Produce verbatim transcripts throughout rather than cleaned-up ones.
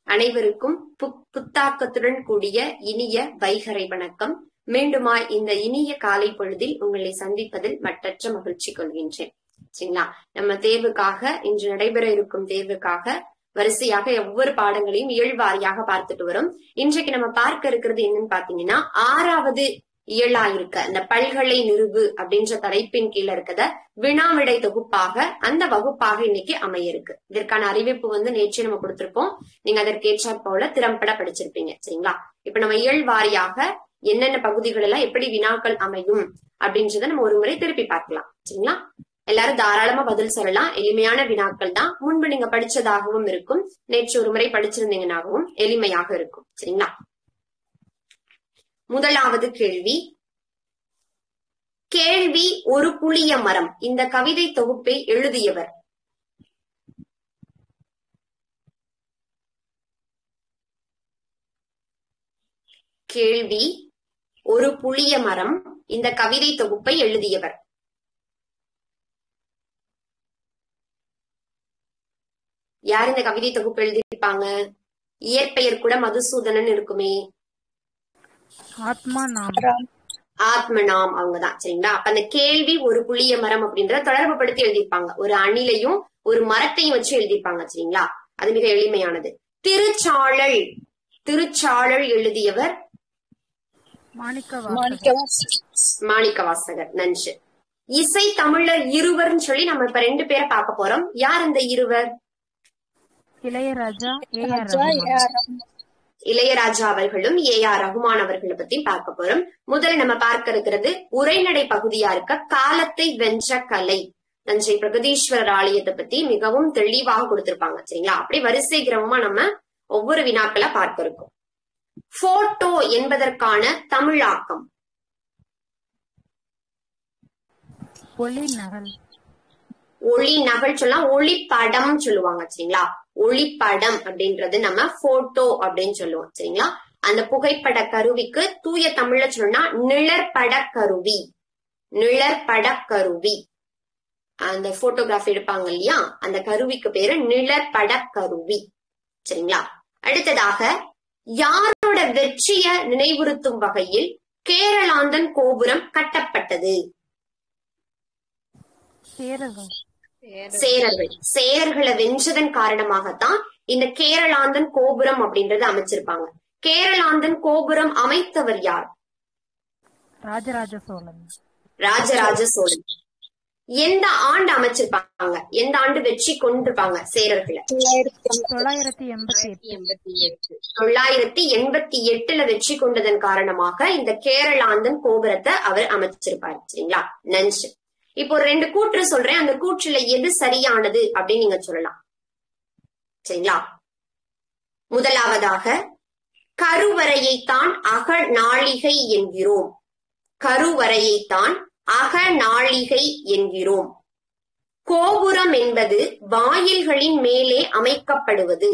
அனைவருக்கும் புத்தாக்கத்துடன் கூடிய இனிய வைகறை வணக்கம். மீண்டுமாய் இந்த இனிய காலை பொழுதில் உங்களை சந்திப்பதில் மட்டற்ற மகிழ்ச்சி கொள்கின்றேன். சரிங்களா? நம்ம தேர்வுக்காக இன்று நடைபெற இருக்கும் தேர்வுக்காக வரிசையாக ஒவ்வொரு பாடங்களையும் இயல்வாரியாக பார்த்துட்டு வரும். இன்றைக்கு நம்ம பார்க்க இருக்கிறது என்னன்னு பாத்தீங்கன்னா ஆறாவது இயலா இருக்க அந்த பல்கலை நிறுவு அப்படின்ற தலைப்பின் கீழ இருக்கத வினாவிடை தொகுப்பாக அந்த வகுப்பாக இன்னைக்கு அமைய இருக்கு. இதற்கான அறிவிப்பு வந்து நேற்று நம்ம கொடுத்திருப்போம். நீங்க அதற்கேற்றாற் போல திறம்பட படிச்சிருப்பீங்க. சரிங்களா? இப்ப நம்ம இயல் வாரியாக என்னென்ன பகுதிகள் எல்லாம் எப்படி வினாக்கள் அமையும் அப்படின்றத நம்ம ஒரு முறை திருப்பி பார்க்கலாம். சரிங்களா? எல்லாரும் தாராளமா பதில் சொல்லலாம். எளிமையான வினாக்கள் தான். முன்பு நீங்க படிச்சதாகவும் இருக்கும், நேற்று ஒரு முறை படிச்சிருந்தீங்கன்னாகவும் எளிமையாக இருக்கும். சரிங்களா? முதலாவது கேள்வி. கேள்வி ஒரு புளிய மரம். இந்த கவிதை தொகுப்பை எழுதியவர்? கேள்வி ஒரு புளிய மரம். இந்த கவிதை தொகுப்பை எழுதியவர்? யார் இந்த கவிதை தொகுப்பு எழுதியிருப்பாங்க? இயற்பெயர் கூட மதுசூதனன் இருக்குமே. ஆத்மநாம். ஆத்மநாம் அவங்கதான். சரிங்களா? அப்ப அந்த கேள்வி ஒரு புளிய மரம் அப்படின்றத தொடர்பு படுத்தி எழுதியிருப்பாங்க. ஒரு அணிலையும் ஒரு மரத்தையும் வச்சு எழுதியிருப்பாங்க. சரிங்களா? அது மிக எளிமையானது. திருச்சாழல். திருச்சாழல் எழுதியவர்? மாணிக்கவாசகர். நன்று. இசை தமிழர் இருவர்னு சொல்லி நம்ம இப்ப ரெண்டு பேரை பார்க்க போறோம். யார் அந்த இருவர்? இளையராஜா, இளையராஜா அவர்களும் ஏ ஆர் ரகுமான் அவர்களை பத்தி பார்க்க போறோம். முதல்ல நம்ம பார்க்க இருக்கிறது உரைநடை பகுதியா இருக்க காலத்தை வென்ற கலை. தஞ்சை பிரகதீஸ்வரர் ஆலயத்தை பத்தி மிகவும் தெளிவாக கொடுத்திருப்பாங்க. சரிங்களா? அப்படி வரிசை கிரமமா நம்ம ஒவ்வொரு வினாக்களை பார்க்க இருக்கோம். போட்டோ என்பதற்கான தமிழாக்கம்? ஒளி நகல். ஒளி நகல் சொல்லலாம், ஒளிப்படம் சொல்லுவாங்க. சரிங்களா? ஒளிப்படம் அப்படின்றது நம்ம போட்டோ அப்படின்னு சொல்லுவோம். சரிங்களா? அந்த புகைப்பட கருவிக்கு தூய தமிழ்ல சொல்லணும்னா நிழற்பட கருவி. நிழற்பட கருவி. அந்த போட்டோகிராஃபி எடுப்பாங்க இல்லையா, அந்த கருவிக்கு பேரு நிழற்பட கருவி. சரிங்களா? அடுத்ததாக யாரோட வெற்றிய நினைவுறுத்தும் வகையில் கேரளாந்தன் கோபுரம் கட்டப்பட்டது? சேரர்கள். சேரர்கள். சேரர்களை வென்றதன் காரணமாகத்தான் இந்த கேரளாந்தன் கோபுரம் அப்படின்றது அமைச்சிருப்பாங்க. கேரளாந்தன் கோபுரம் அமைத்தவர் யார்? ராஜராஜ சோழன். ராஜராஜ சோழன். எந்த ஆண்டு அமைச்சிருப்பாங்க? எந்த ஆண்டு வெற்றி கொண்டிருப்பாங்க சேரர்களை? தொள்ளாயிரத்தி எண்பத்தி எட்டு. தொள்ளாயிரத்தி எண்பத்தி எட்டுல வெற்றி கொண்டதன் காரணமாக இந்த கேரளாந்தன் கோபுரத்தை அவர் அமைச்சிருப்பாரு. சரிங்களா? நன்று. இப்போ ஒரு ரெண்டு கூற்று சொல்றேன், அந்த கூற்றுல எது சரியானது அப்படின்னு நீங்க சொல்லலாம். சரிங்களா? முதலாவதாக கருவறையைத்தான் அகநாளிகை என்கிறோம். கருவறையைத்தான் அகநாளிகை என்கிறோம். கோபுரம் என்பது வாயில்களின் மேலே அமைக்கப்படுவது?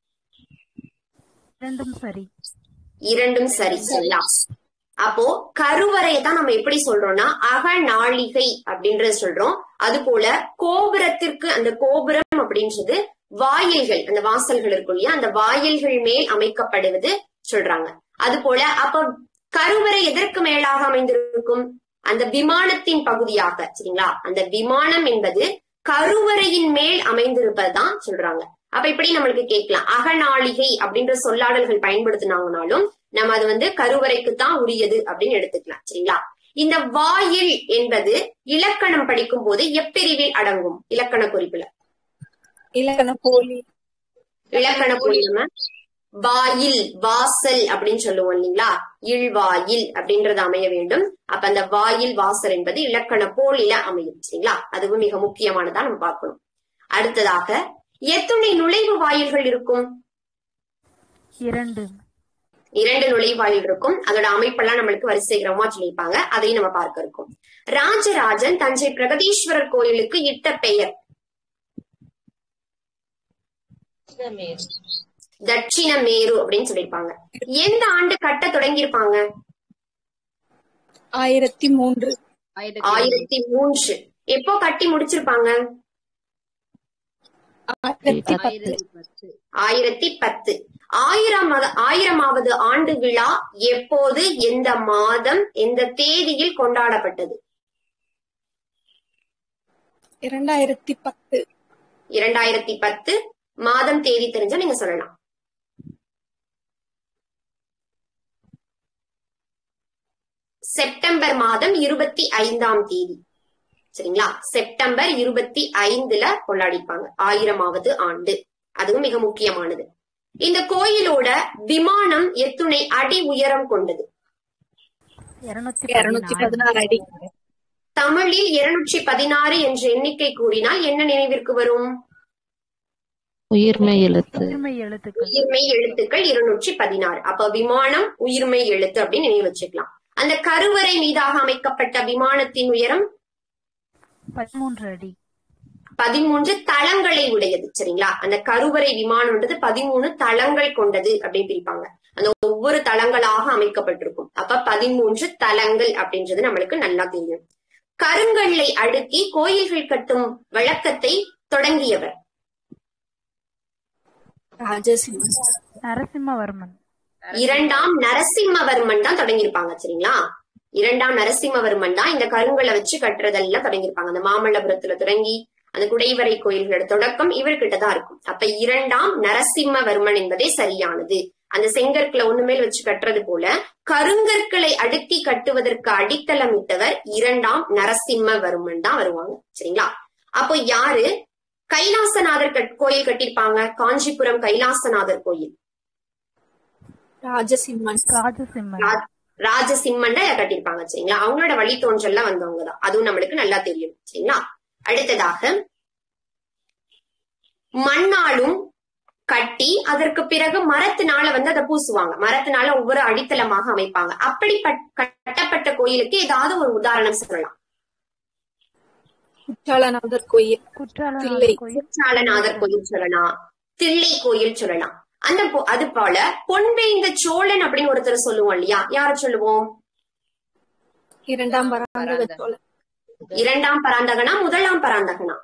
இரண்டும் சரி. இரண்டும் சரி. சரிங்களா? அப்போ கருவறையை தான் நம்ம எப்படி சொல்றோம்னா அகநாளிகை அப்படின்றது சொல்றோம். அது போல கோபுரத்திற்கு அந்த கோபுரம் அப்படின்றது வாயில்கள், அந்த வாசல்கள் இருக்கும் இல்லையா, அந்த வாயில்கள் மேல் அமைக்கப்படுவது சொல்றாங்க. அது போல அப்ப கருவறை எதற்கு மேலாக அமைந்திருக்கும்? அந்த விமானத்தின் பகுதியாக. சரிங்களா? அந்த விமானம் என்பது கருவறையின் மேல் அமைந்திருப்பதுதான் சொல்றாங்க. அப்ப இப்படி நம்மளுக்கு கேட்கலாம், அகநாளிகை அப்படின்ற சொல்லாடல்கள் பயன்படுத்தினாங்கனாலும் நம்ம அது வந்து கருவறைக்கு தான் உரியது அப்படின்னு எடுத்துக்கலாம். சரிங்களா? இந்த வாயில் என்பது இலக்கணம் படிக்கும் போது எப்பிரிவில் அடங்கும்? இலக்கண குறிப்புல இலக்கண போலி. இலக்கண போலி நம்ம வாயில், வாசல் அப்படின்னு சொல்லுவோம் இல்லைங்களா? இல்வாயில் அப்படின்றது அமைய வேண்டும். அப்ப அந்த வாயில், வாசல் என்பது இலக்கண போலில அமையும். சரிங்களா? அதுவும் மிக முக்கியமானதா நம்ம பார்க்கணும். அடுத்ததாக எத்துணை நுழைவு வாயில்கள் இருக்கும்? இரண்டு. இரண்டு நுழைவாயில் இருக்கும். அதோட அமைப்பெல்லாம் நம்மளுக்கு வரிசை கிரமமா சொல்லியிருப்பாங்க. அதையும் நம்ம பார்க்க இருக்கோம். ராஜராஜன் தஞ்சை பிரகதீஸ்வரர் கோயிலுக்கு இட்ட பெயர்? தட்சிண மேரு அப்படின்னு சொல்லியிருப்பாங்க. எந்த ஆண்டு கட்ட தொடங்கியிருப்பாங்க? ஆயிரத்தி மூன்று. ஆயிரத்தி மூன்று. எப்போ கட்டி முடிச்சிருப்பாங்க? ஆயிரத்தி பத்து. ஆயிரம் ஆயிரமாவது ஆண்டு விழா எப்போது, எந்த மாதம், எந்த தேதியில் கொண்டாடப்பட்டது? இரண்டாயிரத்தி பத்து. இரண்டாயிரத்தி பத்து. மாதம் தேதி தெரிஞ்சா நீங்க சொல்லலாம். செப்டம்பர் மாதம் இருபத்தி ஐந்தாம் தேதி. சரிங்களா? செப்டம்பர் இருபத்தி ஐந்துல கொண்டாடிப்பாங்க ஆயிரமாவது ஆண்டு. அதுவும் மிக முக்கியமானது. இந்த கோயிலோட விமானம் எத்துணை அடி உயரம் கொண்டது? இருநூத்தி பதினாறு அடி. தமிழில் இருநூற்றி பதினாறு என்ற எண்ணிக்கை கூறினால் என்ன நினைவிற்கு வரும்? உயிர்மை எழுத்து. உயிர்மை எழுத்துக்கள் இருநூற்றி பதினாறு. அப்ப விமானம் உயிர்மை எழுத்து அப்படின்னு நினைவு வச்சுக்கலாம். அந்த கருவறை மீதாக அமைக்கப்பட்ட விமானத்தின் உயரம் பதிமூன்று அடி. பதிமூன்று தளங்களை உடையது. சரிங்களா? அந்த கருவறை விமானம்ன்றது பதிமூணு தளங்கள் கொண்டது அப்படின்னு பிரிப்பாங்க. அந்த ஒவ்வொரு தளங்களாக அமைக்கப்பட்டிருக்கும். அப்ப பதிமூன்று தளங்கள் அப்படின்றது நம்மளுக்கு நல்லா தெரியும். கருங்கல்லை அடுக்கி கோயில்கள் கட்டும் வழக்கத்தை தொடங்கியவர்? நரசிம்மவர்மன். இரண்டாம் நரசிம்மவர்மன் தான் தொடங்கியிருப்பாங்க. சரிங்களா? இரண்டாம் நரசிம்மவர்மன் தான் இந்த கருங்கலை வச்சு கட்டுறதெல்லாம் தொடங்கியிருப்பாங்க. அந்த மாமல்லபுரத்துல தொடங்கி அந்த குடைவரை கோயில்களோட தொடக்கம் இவர்கிட்ட தான் இருக்கும். அப்ப இரண்டாம் நரசிம்மவர்மன் என்பதே சரியானது. அந்த செங்கற்களை ஒண்ணு மேல் வச்சு கட்டுறது போல கருங்கற்களை அடுக்கி கட்டுவதற்கு அடித்தளமிட்டவர் இரண்டாம் நரசிம்மவர்மன் தான் வருவாங்க. சரிங்களா? அப்போ யாரு கைலாசநாதர் கோயில் கட்டிருப்பாங்க? காஞ்சிபுரம் கைலாசநாதர் கோயில் ராஜசிம்மன். ராஜசிம்மன் தான் கட்டிருப்பாங்க. சரிங்களா? அவங்களோட வழித்தோன்றல்லாம் வந்தவங்கதான். அதுவும் நம்மளுக்கு நல்லா தெரியும். சரிங்களா? அடுத்ததாக மண்ணாலும் கட்டி அதற்கு பிறகு மரத்தினால வந்து அதை பூசுவாங்க. மரத்தினால ஒவ்வொரு அடித்தளமாக அமைப்பாங்க. அப்படி கட்டப்பட்ட கோயிலுக்கு ஏதாவது ஒரு உதாரணம் சொல்லலாம். குற்றாலநாதர் கோயில், குற்றாலநாதர் கோயில் சொல்லலாம், தில்லை கோயில் சொல்லலாம். அந்த அது போல பொன்வேய்ந்த சோழன் அப்படின்னு ஒருத்தர் சொல்லுவோம் இல்லையா? யார சொல்லுவோம்? இரண்டாம் பராந்தக சோழன். இரண்டாம் பராந்தகனா முதலாம் பராந்தகனா?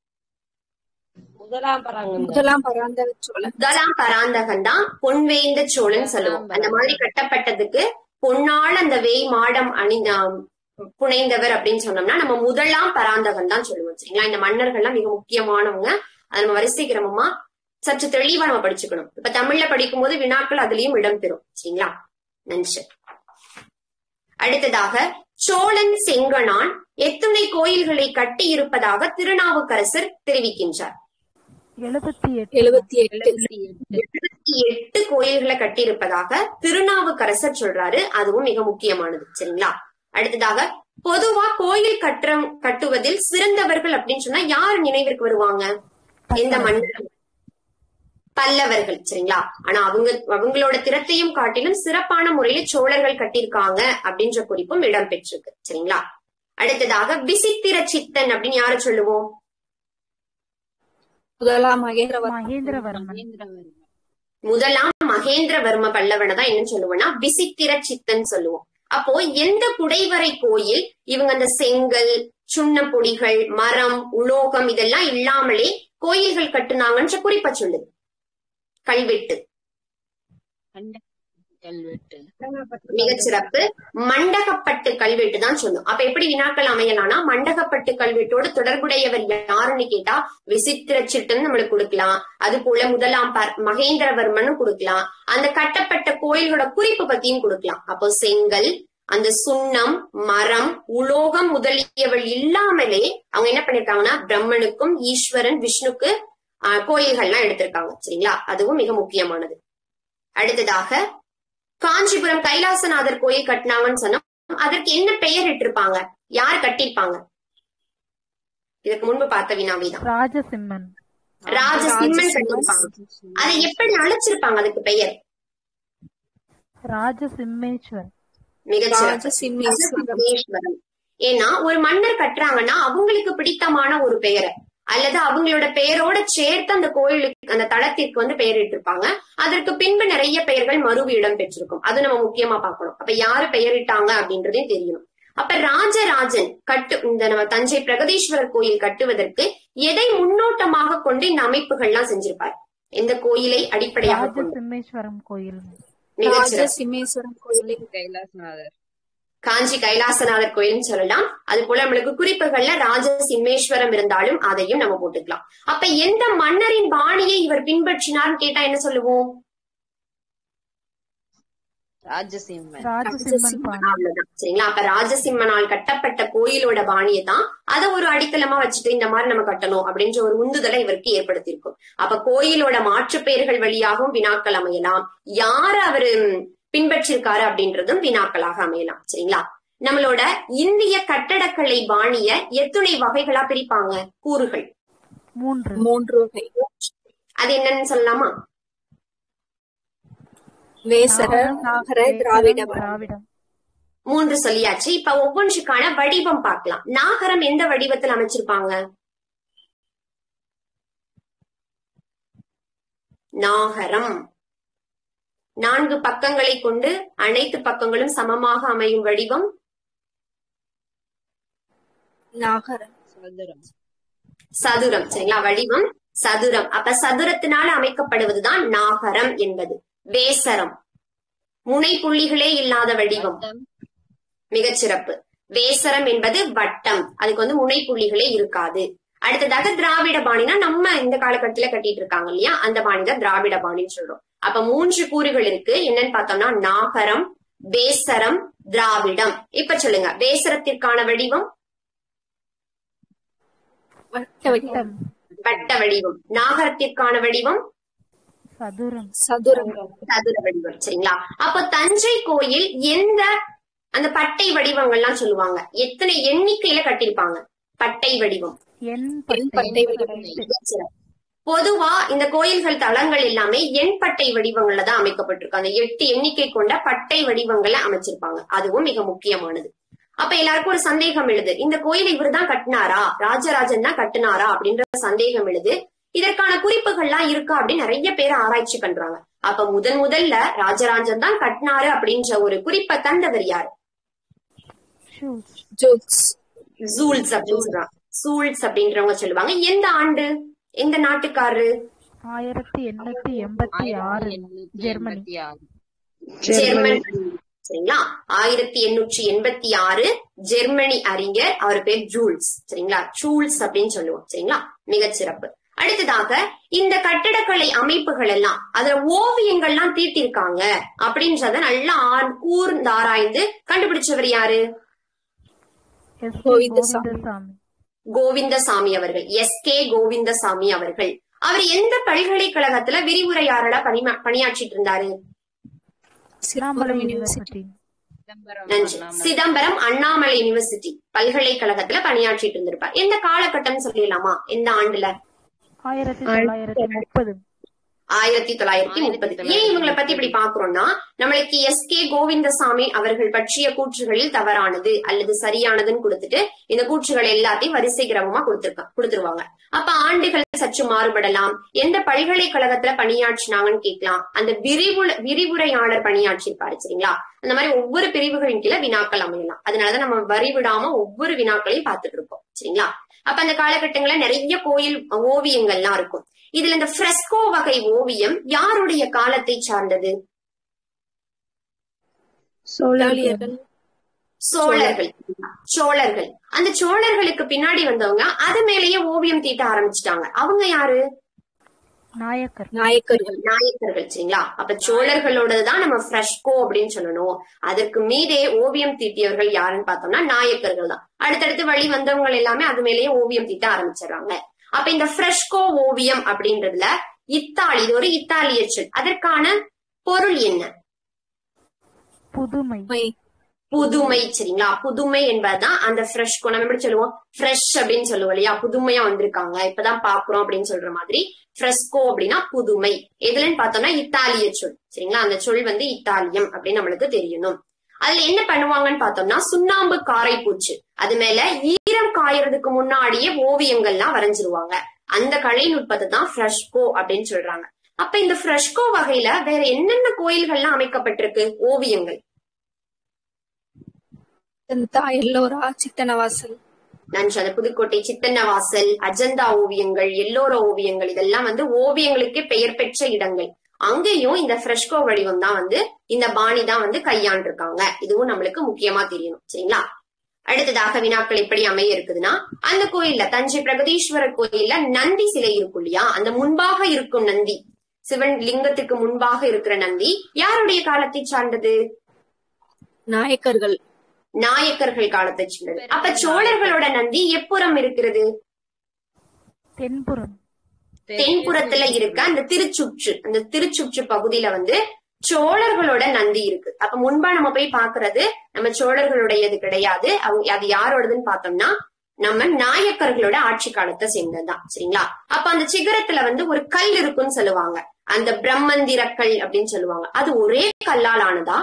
முதலாம் பராந்தக சோழன். முதலாம் பராந்தகன் தான் பொன்வேய்ந்த சோழன் சொல்லுவோம். அந்த மாதிரி கட்டப்பட்டதுக்கு பொன்னாள் அந்த வேய் மாடம் அணிந்த புனைந்தவர் அப்படின்னு சொன்னோம்னா நம்ம முதலாம் பராந்தகன் தான் சொல்லுவோம். சரிங்களா? இந்த மன்னர்கள்லாம் மிக முக்கியமானவங்க. அதை நம்ம வரிசை கிரமமா சற்று தெளிவா நம்ம படிச்சுக்கணும். இப்ப தமிழ்ல படிக்கும் போது வினாக்கள் அதுலயும் இடம்பெறும். சரிங்களா? நன்றி. அடுத்ததாக சோழன் செங்கணான் எத்துணை கோயில்களை கட்டி இருப்பதாக திருநாவுக்கரசர் தெரிவிக்கின்றார்? எழுபத்தி எட்டு. எழுபத்தி எட்டு. எழுபத்தி எட்டு கோயில்களை கட்டியிருப்பதாக திருநாவுக்கரசர் சொல்றாரு. அதுவும் மிக முக்கியமானது. சரிங்களா? அடுத்ததாக பொதுவா கோயில் கட்டம் கட்டுவதில் சிறந்தவர்கள் அப்படின்னு சொன்னா யார் நினைவிற்கு வருவாங்க? எந்த மன்னர்? பல்லவர்கள். சரிங்களா? ஆனா அவங்க அவங்களோட திறத்தையும் காட்டிலும் சிறப்பான முறையில சோழர்கள் கட்டியிருக்காங்க அப்படின்ற குறிப்பும் இடம் பெற்றிருக்கு. சரிங்களா? அடுத்ததாக விசித்திர சித்தன் அப்படின்னு யார சொல்லுவோம்? முதலாம் மகேந்திரவர்மன். முதலாம் மகேந்திரவர்ம பல்லவனை தான் என்ன சொல்லுவோம்னா விசித்திர சித்தன் சொல்லுவோம். அப்போ எந்த குடைவரை கோயில் இவங்க அந்த செங்கல், சுண்ணப்பொடிகள், மரம், உலோகம் இதெல்லாம் இல்லாமலே கோயில்கள் கட்டுனாங்கன்ற குறிப்ப சொல்லுது? கல்வெட்டு. மிகச்சிறப்பு. மண்டகப்பட்டு கல்வெட்டு தான் சொல்லும். அப்ப எப்படி வினாக்கள் அமையலாம்னா மண்டகப்பட்டு கல்வெட்டோடு தொடர்புடையவர் யாருன்னு கேட்டா விசித்திர சித்தன் நம்மளுக்கு கொடுக்கலாம். அது போல முதலாம் மகேந்திரவர்மனும் கொடுக்கலாம். அந்த கட்டப்பட்ட கோயில்களோட குறிப்பு பத்தியும் கொடுக்கலாம். அப்போ செங்கல், அந்த சுண்ணம், மரம், உலோகம் முதலியவள் இல்லாமலே அவங்க என்ன பண்ணிருக்காங்கன்னா பிரம்மனுக்கும் ஈஸ்வரன் விஷ்ணுக்கு ஆஹ் கோயில்கள்லாம் எடுத்திருக்காங்க. சரிங்களா? அதுவும் மிக முக்கியமானது. அடுத்ததாக காஞ்சிபுரம் கைலாசநாதர் கோயில் கட்டினாங்கன்னு சொன்னோம். அதற்கு என்ன பெயர் இட்டிருப்பாங்க? யார் கட்டிருப்பாங்க? இதுக்கு முன்பு பார்த்த வினாவிதான். ராஜசிம்மன். ராஜசிம்மன் கட்டிருப்பாங்க. அதை எப்படி அழைச்சிருப்பாங்க? அதுக்கு பெயர் ராஜசிம்மேஸ்வரன். மிகச்சிறப்பு. ஏன்னா ஒரு மன்னர் கட்டுறாங்கன்னா அவங்களுக்கு பிடித்தமான ஒரு பெயரை அல்லது அவங்களோட பெயரோட சேர்த்து அந்த கோயிலுக்கு அந்த தளத்திற்கு வந்து பெயரிட்டு இருப்பாங்க. அதற்கு பின்பு நிறைய பெயர்கள் மறுவு இடம் பெற்றிருக்கும். அது நம்ம முக்கியமா பார்க்கணும். அப்ப யாரு பெயரிட்டாங்க அப்படின்றதையும் தெரியணும். அப்ப ராஜராஜன் கட்டு இந்த நம்ம தஞ்சை பிரகதீஸ்வரர் கோயில் கட்டுவதற்கு எதை முன்னோட்டமாக கொண்டு இந்த அமைப்புகள்லாம் செஞ்சிருப்பார்? எந்த கோயிலை அடிப்படையாக கொண்டு? ராஜசிம்மேஸ்வரம் கோயில். ராஜசிம்மேஸ்வரம் கோயில். கைலாசநாதர். காஞ்சி கைலாசநாதர் கோயில்னு சொல்லலாம். அது போல நம்மளுக்கு குறிப்புகள்ல ராஜசிம்மேஸ்வரம் இருந்தாலும் அதையும் நம்ம போட்டுக்கலாம். அப்ப எந்த மன்னரின் பாணியை இவர் பின்பற்றினார்னு கேட்டா என்ன சொல்லுவோம்? ராஜசிம்மன். அவ்வளவுதான். சரிங்களா? அப்ப ராஜசிம்மனால் கட்டப்பட்ட கோயிலோட பாணியை தான் அதை ஒரு அடித்தளமா வச்சுட்டு இந்த மாதிரி நம்ம கட்டணும் அப்படின்ற ஒரு உந்துதலை இவருக்கு ஏற்படுத்தியிருக்கும். அப்ப கோயிலோட மாற்று பெயர்கள் வழியாகவும் வினாக்கள் அமையலாம். யாரு அவரு பின்பற்றிருக்காரு அப்படின்றதும் வினாக்களாக அமையலாம். சரிங்களா? நம்மளோட இந்திய கட்டடக்கலை பாணிய எத்தனை வகைகளா பிரிப்பாங்க? கூறுகள் மூன்று மூன்று வகை. அது என்னன்னு சொல்லலாமா? வேசர, நாகர, திராவிடம். மூன்று சொல்லியாச்சு. இப்ப ஒவ்வொன்றுக்கான வடிவம் பார்க்கலாம். நாகரம் எந்த வடிவத்தில் அமைச்சிருப்பாங்க? நாகரம் நான்கு பக்கங்களை கொண்டு அனைத்து பக்கங்களும் சமமாக அமையும் வடிவம் நாகரம். சதுரம். சரிங்களா? வடிவம் சதுரம். அப்ப சதுரத்தினால அமைக்கப்படுவதுதான் நாகரம் என்பது. வேசரம் முனை புள்ளிகளே இல்லாத வடிவம். மிகச்சிறப்பு. வேசரம் என்பது வட்டம், அதுக்கு வந்து முனை புள்ளிகளே இருக்காது. அடுத்ததாக திராவிட பாணினா நம்ம இந்த காலகட்டத்துல கட்டிட்டு இருக்காங்க இல்லையா, அந்த பாணி தான் திராவிட பாணின்னு சொல்றோம். அப்ப மூன்று கூறுகள் இருக்கு. என்னன்னு பார்த்தோம்னா நாகரம், வேசரம், திராவிடம். இப்ப சொல்லுங்க, வேசரத்திற்கான வடிவம் வட்ட வடிவம். நாகரத்திற்கான வடிவம் சதுரம். சதுரம் சதுர வடிவம். சரிங்களா? அப்ப தஞ்சை கோயில் எந்த அந்த பட்டை வடிவங்கள்லாம் சொல்லுவாங்க, எத்தனை எண்ணிக்கையில கட்டிருப்பாங்க? பட்டை வடிவம். பொதுவா இந்த கோயில்கள் தளங்கள் எல்லாமே எண் பட்டை வடிவங்கள்ல தான் அமைக்கப்பட்டிருக்கு. அந்த எட்டு எண்ணிக்கை கொண்ட பட்டை வடிவங்களை அமைச்சிருப்பாங்க. அதுவும் மிக முக்கியமானது. அப்ப எல்லாருக்கும் ஒரு சந்தேகம் எழுது, இந்த கோயிலை இவர் தான் கட்டினாரா, ராஜராஜன் தான் கட்டினாரா அப்படின்ற சந்தேகம் எழுது. இதற்கான குறிப்புகள்லாம் இருக்கா அப்படின்னு நிறைய பேர் ஆராய்ச்சி பண்றாங்க. அப்ப முதன் முதல்ல ராஜராஜன் தான் கட்டினாரு அப்படின்ற ஒரு குறிப்பை தந்தவர் யாரு? ஜூல்ஸ் அப்படின்னு சூல்ஸ் அப்படின்றவங்க சொல்லுவாங்க. எந்த ஆண்டு, எந்த நாட்டுக்காரரு? ஆயிரத்தி எண்ணூத்தி எண்பத்தி ஆறு ஜெர்மனி. ஜெர்மனி. சரிங்களா? ஆயிரத்தி எண்ணூற்றி எண்பத்தி ஆறு ஜெர்மனி அறிஞர், அவர் பேர் ஜூல்ஸ். சரிங்களா? ஜூல்ஸ் அப்படின்னு சொல்லுவோம். சரிங்களா? மிகச்சிறப்பு. அடுத்ததாக இந்த கட்டடக்கலை அமைப்புகள் எல்லாம், அதுல ஓவியங்கள்லாம் தீட்டிருக்காங்க அப்படின்றத நல்லா கூர்ந்து ஆராய்ந்து கண்டுபிடிச்சவர் யாரு? கோவிந்தசாமி அவர்கள். எஸ் கே கோவிந்தசாமி அவர்கள். அவர் எந்த பல்கலைக்கழகத்துல விரிவுரையாளரா பணி பணியாற்றிட்டு இருந்தாரு? சிதம்பரம் அண்ணாமலை யூனிவர்சிட்டி பல்கலைக்கழகத்துல பணியாற்றிட்டு இருந்திருப்பார். எந்த காலகட்டம் சொல்லலாமா? எந்த ஆண்டுல? ஆயிரத்தி தொள்ளாயிரத்தி முப்பது. ஆயிரத்தி தொள்ளாயிரத்தி முப்பது. ஏன் இவங்களை பத்தி இப்படி பாக்குறோம்னா, நம்மளுக்கு எஸ் கே கோவிந்தசாமி அவர்கள் பற்றிய கூற்றுகளில் தவறானது அல்லது சரியானதுன்னு கொடுத்துட்டு இந்த கூற்றுகள் எல்லாத்தையும் வரிசை கிரமமா கொடுத்திருக்க கொடுத்துருவாங்க. அப்ப ஆண்டுகள் சற்று மாறுபடலாம். எந்த பல்கலைக்கழகத்துல பணியாற்றினாங்கன்னு கேட்கலாம். அந்த விரிவு விரிவுரையாளர் பணியாற்றிருப்பாரு. சரிங்களா? அந்த மாதிரி ஒவ்வொரு பிரிவுகளின் கீழே வினாக்கள் அமையலாம். அதனாலதான் நம்ம வரிவிடாம ஒவ்வொரு வினாக்களையும் பார்த்துட்டு இருப்போம். சரிங்களா? அப்ப அந்த காலகட்டங்கள்ல நிறைய கோயில் ஓவியங்கள்லாம் இருக்கும். இதுல இந்த ஃப்ரெஸ்கோ வகை ஓவியம் யாருடைய காலத்தை சார்ந்தது? சோழர்கள். சோழர்கள். சோழர்கள். அந்த சோழர்களுக்கு பின்னாடி வந்தவங்க அது மேலேயே ஓவியம் தீட்ட ஆரம்பிச்சுட்டாங்க. அவங்க யாரு? நாயக்கர். நாயக்கர்கள். நாயக்கர்கள். சரிங்களா? அப்ப சோழர்களோடதுதான் நம்ம ஃப்ரெஸ்கோ அப்படின்னு சொல்லணும். அதற்கு மீதே ஓவியம் தீட்டியவர்கள் யாருன்னு பார்த்தோம்னா நாயக்கர்கள் தான். அடுத்தடுத்து வழி வந்தவங்க எல்லாமே அது மேலேயே ஓவியம் தீட்ட ஆரம்பிச்சிடறாங்க. அப்ப இந்த ஃப்ரெஸ்கோ ஓவியம் அப்படின்றதுல இத்தாலி, இது ஒரு இத்தாலிய சொல். அதற்கான பொருள் என்ன? புதுமை. புதுமை. சரிங்களா? புதுமை என்பதுதான் அந்த ஃப்ரெஷ்கோ. நம்ம எப்படி சொல்லுவோம்? ஃப்ரெஷ் அப்படின்னு சொல்லுவோம் இல்லையா? புதுமையா வந்திருக்காங்க, இப்பதான் பாக்குறோம் அப்படின்னு சொல்ற மாதிரி ஃப்ரெஸ்கோ அப்படின்னா புதுமை. எதுலன்னு பார்த்தோம்னா இத்தாலிய சொல். சரிங்களா? அந்த சொல் வந்து இத்தாலியம் அப்படின்னு நம்மளுக்கு தெரியணும். அதுல என்ன பண்ணுவாங்கன்னு பார்த்தோம்னா, சுண்ணாம்பு காரை பூச்சு அது மேல ஈரம் காயறதுக்கு முன்னாடியே ஓவியங்கள்லாம் வரைஞ்சிருவாங்க. அந்த கலை நுட்பத்தை தான் ஃப்ரெஸ்கோ அப்படின்னு சொல்றாங்க. அப்ப இந்த ஃப்ரெஸ்கோ வகையில வேற என்னென்ன கோயில்கள்லாம் அமைக்கப்பட்டிருக்கு ஓவியங்கள்? எல்லோரா, சித்தனவாசல். நன்றி. அந்த புதுக்கோட்டை சித்தன்னவாசல், அஜந்தா ஓவியங்கள், எல்லோர ஓவியங்கள் இதெல்லாம் வந்து ஓவியங்களுக்கே பெயர் பெற்ற இடங்கள். அங்கேயும் இந்த ஃப்ரெஸ்கோ வடிவம் தான் வந்து இந்த பாணி தான் வந்து கையாண்டிருக்காங்க. இதுவும் நம்மளுக்கு முக்கியமா தெரியணும். சரிங்களா? அடுத்ததாக வினாக்கள் எப்படி அமைய இருக்குதுன்னா, அந்த கோயில்ல தஞ்சை பிரகதீஸ்வரர் கோயில்ல நந்தி சிலை இருக்கும் இல்லையா, அந்த முன்பாக இருக்கும் நந்தி, சிவன் லிங்கத்துக்கு முன்பாக இருக்கிற நந்தி யாருடைய காலத்தை சார்ந்தது? நாயக்கர்கள் நாயக்கர்கள் காலத்தை சார்ந்தது. அப்ப சோழர்களோட நந்தி எப்புறம் இருக்கிறது? தென்புறம். தென்புறத்துல இருக்க அந்த திருச்சுற்று, அந்த திருச்சுற்று பகுதியில வந்து சோழர்களோட நந்தி இருக்கு. அப்ப முன்பா நம்ம போய் பாக்குறது நம்ம சோழர்களுடையது கிடையாது. அவங்க அது யாரோடதுன்னு பார்த்தோம்னா நம்ம நாயக்கர்களோட ஆட்சி காலத்தை சேர்ந்ததுதான். சரிங்களா? அப்ப அந்த சிகரத்துல வந்து ஒரு கல் இருக்குன்னு சொல்லுவாங்க, அந்த பிரம்மந்திர கல் அப்படின்னு சொல்லுவாங்க. அது ஒரே கல்லால் ஆனதா?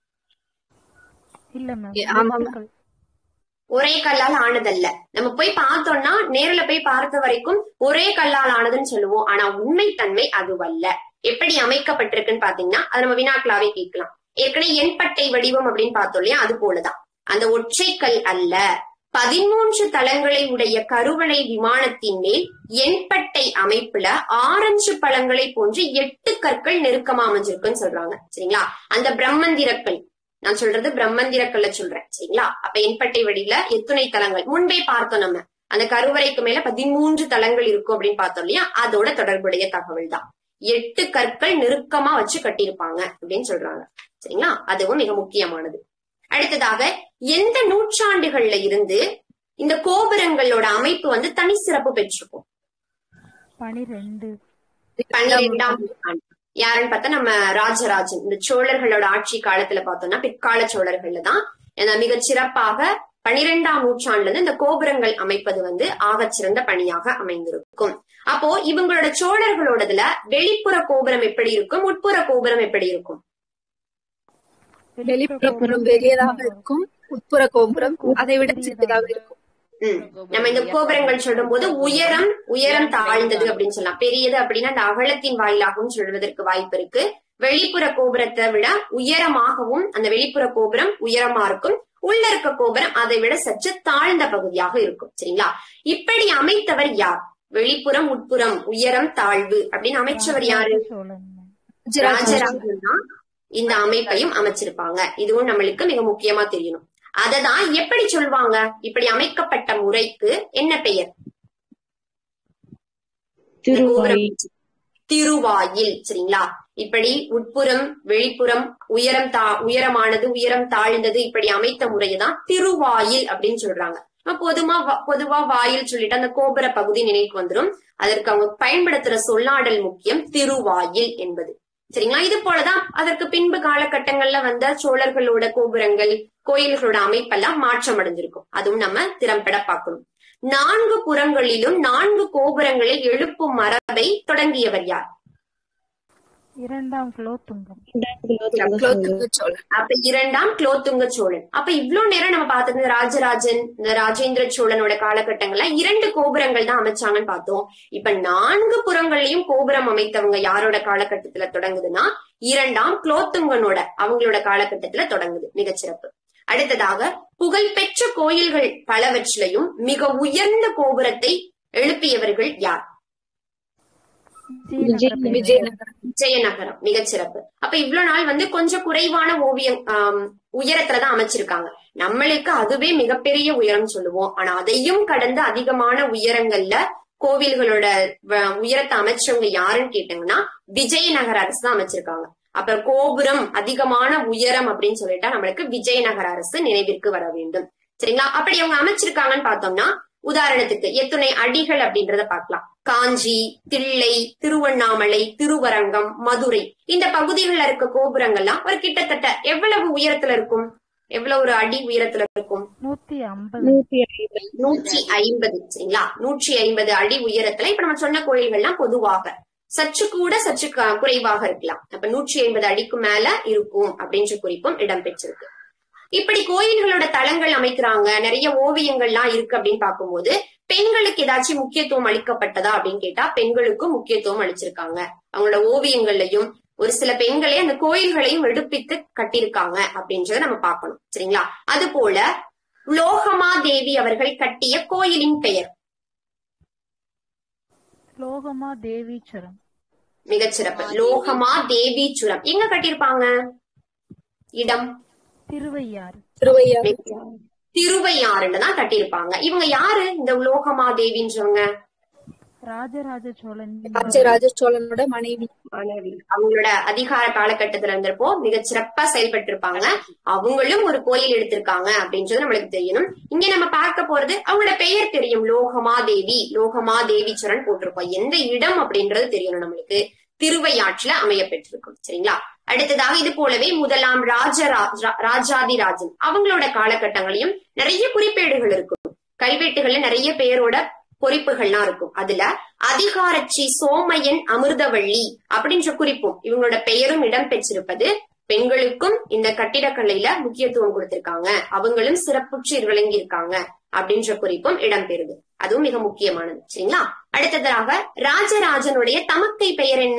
இல்ல மேம், ஒரே கல்லால் ஆனதல்ல. நம்ம போய் பார்த்தோம்னா நேரில போய் பார்த்த வரைக்கும் ஒரே கல்லால் ஆனதுன்னு சொல்லுவோம். ஆனா உண்மை தன்மை அதுவல்ல. எப்படி அமைக்கப்பட்டிருக்குன்னு பாத்தீங்கன்னா அது நம்ம வினாக்களாவே கேட்கலாம். ஏற்கனவே எண்பட்டை வடிவம் அப்படின்னு பார்த்தோம் இல்லையா, அது போலதான். அந்த ஒற்றை கல் அல்ல, பதிமூன்று தளங்களை உடைய கருவளை விமானத்தின் மேல் எண்பட்டை அமைப்புல ஆரஞ்சு பழங்களை போன்று எட்டு கற்கள் நெருக்கமா அமைஞ்சிருக்குன்னு சொல்றாங்க. சரிங்களா? அந்த பிரம்மந்திரக்கல், நான் சொல்றது பிரம்மந்திரக்கல்ல சொல்றேன். சரிங்களா? அப்ப எண்பட்டை வடிவில எத்துணை தளங்கள் முன்பே பார்த்தோம். நம்ம அந்த கருவறைக்கு மேல பதிமூன்று தளங்கள் இருக்கும் அப்படின்னு பார்த்தோம் இல்லையா, அதோட தொடர்புடைய தகவல் தான். எட்டு கற்கள் நெருக்கமா வச்சு கட்டியிருப்பாங்க அப்படின்னு சொல்றாங்க. சரிங்களா? அதுவும் மிக முக்கியமானது. அடுத்ததாக எந்த நூற்றாண்டுகள்ல இருந்து இந்த கோபுரங்களோட அமைப்பு வந்து தனி சிறப்பு பெற்றிருக்கும்? பனிரெண்டு பன்னிரெண்டாம் நூற்றாண்டு. யாருன்னு பார்த்தா நம்ம ராஜராஜன். இந்த சோழர்களோட ஆட்சி காலத்துல பார்த்தோம்னா பிற்கால சோழர்கள்ல தான் மிக சிறப்பாக பனிரெண்டாம் நூற்றாண்டுல இருந்து இந்த கோபுரங்கள் அமைப்பது வந்து ஆகச் சிறந்த பணியாக அமைந்திருக்கும். அப்போ இவங்களோட சோழர்களோடதுல வெளிப்புற கோபுரம் எப்படி இருக்கும், உட்புற கோபுரம் எப்படி இருக்கும்? வெளிப்புறம் பெரியதாக இருக்கும், உட்புற கோபுரம் அதை விட சிறியதாக இருக்கும். உம் நம்ம இந்த கோபுரங்கள் சொல்லும் போது உயரம் உயரம் தாழ்ந்தது அப்படின்னு சொல்லலாம். பெரியது அப்படின்னா அந்த அகலத்தின் வாயிலாகவும் சொல்வதற்கு வாய்ப்பு இருக்கு. வெளிப்புற கோபுரத்தை விட உயரமாகவும் அந்த வெளிப்புற கோபுரம் உயரமா இருக்கும், உள்ள இருக்க கோபுரம் அதை விட சற்று தாழ்ந்த பகுதியாக இருக்கும். சரிங்களா? இப்படி அமைத்தவர் யார்? வெளிப்புறம் உட்புறம் உயரம் தாழ்வு அப்படின்னு அமைச்சவர் யாரு? ராஜராஜன் தான் இந்த அமைப்பையும் அமைச்சிருப்பாங்க. இதுவும் நம்மளுக்கு மிக முக்கியமா தெரியணும். அததான் எப்படி சொல்வாங்க? இப்படி அமைக்கப்பட்ட முறைக்கு என்ன பெயர்? திருவாயில். சரிங்களா? இப்படி உட்புறம் வெளிப்புறம் உயரம் தா உயரமானது உயரம் தாழ்ந்தது இப்படி அமைத்த முறையதான் திருவாயில் அப்படின்னு சொல்றாங்க. பொதுவா பொதுவா வாயில் சொல்லிட்டு அந்த கோபுர பகுதி நினைவுக்கு வந்துடும். அதற்கு அவங்க பயன்படுத்துற சொல்லாடல் முக்கியம், திருவாயில் என்பது. சரிங்களா? இது போலதான் அதற்கு பின்பு காலகட்டங்கள்ல வந்த சோழர்களோட கோபுரங்கள் கோயில்களோட அமைப்பெல்லாம் மாற்றம் அடைஞ்சிருக்கும். அதுவும் நம்ம திறம்பட பார்க்கணும். நான்கு புறங்களிலும் நான்கு கோபுரங்களை எழுப்பும் மரபை தொடங்கியவர் யார்? இரண்டாம் குலோத்துங்கம். அப்ப இரண்டாம் குலோத்துங்க சோழன். அப்ப இவ்வளவு நேரம் நம்ம பார்த்தது ராஜராஜன், இந்த ராஜேந்திர சோழனோட காலகட்டங்கள்ல இரண்டு கோபுரங்கள் தான் அமைச்சாங்கன்னு பார்த்தோம். இப்ப நான்கு புறங்கள்லயும் கோபுரம் அமைத்தவங்க யாரோட காலகட்டத்துல தொடங்குதுன்னா இரண்டாம் குலோத்துங்கனோட அவங்களோட காலகட்டத்துல தொடங்குது. மிகச்சிறப்பு. அடுத்ததாக புகழ்பெற்ற கோயில்கள் பலவற்றிலையும் மிக உயர்ந்த கோபுரத்தை எழுப்பியவர்கள் யார்? விஜயநகரம். மிகச்சிறப்பு. அப்ப இவ்வளவு நாள் வந்து கொஞ்சம் குறைவான ஓவியம் ஆஹ் உயரத்துலதான் அமைச்சிருக்காங்க. நம்மளுக்கு அதுவே மிகப்பெரிய உயரம் சொல்லுவோம். ஆனா அதையும் கடந்து அதிகமான உயரங்கள்ல கோவில்களோட உயரத்தை அமைச்சவங்க யாருன்னு கேட்டாங்கன்னா விஜயநகர அரசு தான் அமைச்சிருக்காங்க. அப்ப கோபுரம் அதிகமான உயரம் அப்படின்னு சொல்லிட்டா நம்மளுக்கு விஜயநகர அரசு நினைவிற்கு வர வேண்டும். சரிங்களா? அப்படி அவங்க அமைச்சிருக்காங்கன்னு பார்த்தோம்னா உதாரணத்துக்கு எத்துணை அடிகள் அப்படின்றத பார்க்கலாம். காஞ்சி, தில்லை, திருவண்ணாமலை, திருவரங்கம், மதுரை இந்த பகுதிகள்ல இருக்க கோபுரங்கள்லாம் ஒரு கிட்டத்தட்ட எவ்வளவு உயரத்துல இருக்கும்? எவ்வளவு ஒரு அடி உயரத்துல இருக்கும்? நூத்தி ஐம்பது நூற்றி ஐம்பது. சரிங்களா? நூற்றி ஐம்பது அடி உயரத்துல இப்ப நம்ம சொன்ன கோயில்கள்லாம் பொதுவாக சற்று கூட சற்று குறைவாக இருக்கலாம். அப்ப நூற்றி ஐம்பது அடிக்கு மேல இருக்கும் அப்படின்ற குறிப்பும் இடம்பெற்றிருக்கு. இப்படி கோயில்களோட தளங்கள் அமைக்கிறாங்க, நிறைய ஓவியங்கள்லாம் இருக்கு அப்படின்னு பார்க்கும்போது பெண்களுக்கு ஏதாச்சும் முக்கியத்துவம் அளிக்கப்பட்டதா அப்படின்னு கேட்டா பெண்களுக்கும் முக்கியத்துவம் அளிச்சிருக்காங்க. அவங்களோட ஓவியங்கள்லயும் ஒரு சில பெண்களே அந்த கோயில்களையும் எடுப்பித்து கட்டியிருக்காங்க அப்படின்றத நம்ம பார்க்கணும். சரிங்களா? அது போல லோகமா தேவி அவர்கள் கட்டிய கோயிலின் பெயர்? லோகமா தேவீச்சுரம். மிகச்சிறப்பு. லோகமா தேவீச்சுரம் எங்க கட்டியிருப்பாங்க? இடம் திருவையாறு. திருவையாறு. திருவையாறுல தான் கட்டியிருப்பாங்க. இவங்க யாரு இந்த லோகமா தேவின்றவங்க? ராஜராஜ சோழன். ராஜராஜ சோழனோட மனைவி. மனைவி. அவங்களோட அதிகார காலகட்டத்துல இருந்தப்போ மிக சிறப்பா செயல்பட்டு இருப்பாங்க. அவங்களும் ஒரு கோயில் எடுத்திருக்காங்க அப்படின்றது நம்மளுக்கு தெரியணும். இங்க நம்ம பார்க்க போறது அவங்களோட பெயர் தெரியும். லோகமா தேவி, லோகமா தேவீச்சுரன் போட்டிருக்கோம். எந்த இடம் அப்படின்றது தெரியணும் நம்மளுக்கு. திருவையாற்றுல அமைய பெற்றிருக்கும். சரிங்களா? அடுத்ததாக இது போலவே முதலாம் ராஜராஜ ராஜாதிராஜன் அவங்களோட காலகட்டங்களையும் நிறைய குறிப்பேடுகள் இருக்கும். கல்வெட்டுகள்ல நிறைய பேரோட குறிப்புகள்லாம் இருக்கும். அதுல அதிகாரச்சி சோமையன் அமிர்தவள்ளி அப்படின்ற குறிப்பும் இவங்களோட பெயரும் இடம் பெற்றிருப்பது பெண்களுக்கும் இந்த கட்டிடக்கலையில முக்கியத்துவம் கொடுத்திருக்காங்க, அவங்களும் சிறப்புற்று விளங்கி இருக்காங்க அப்படின்ற குறிப்பும் இடம்பெறுது. அதுவும் மிக முக்கியமானது. சரிங்களா? அடுத்ததாக ராஜராஜனுடைய தமக்கை பெயர் என்ன?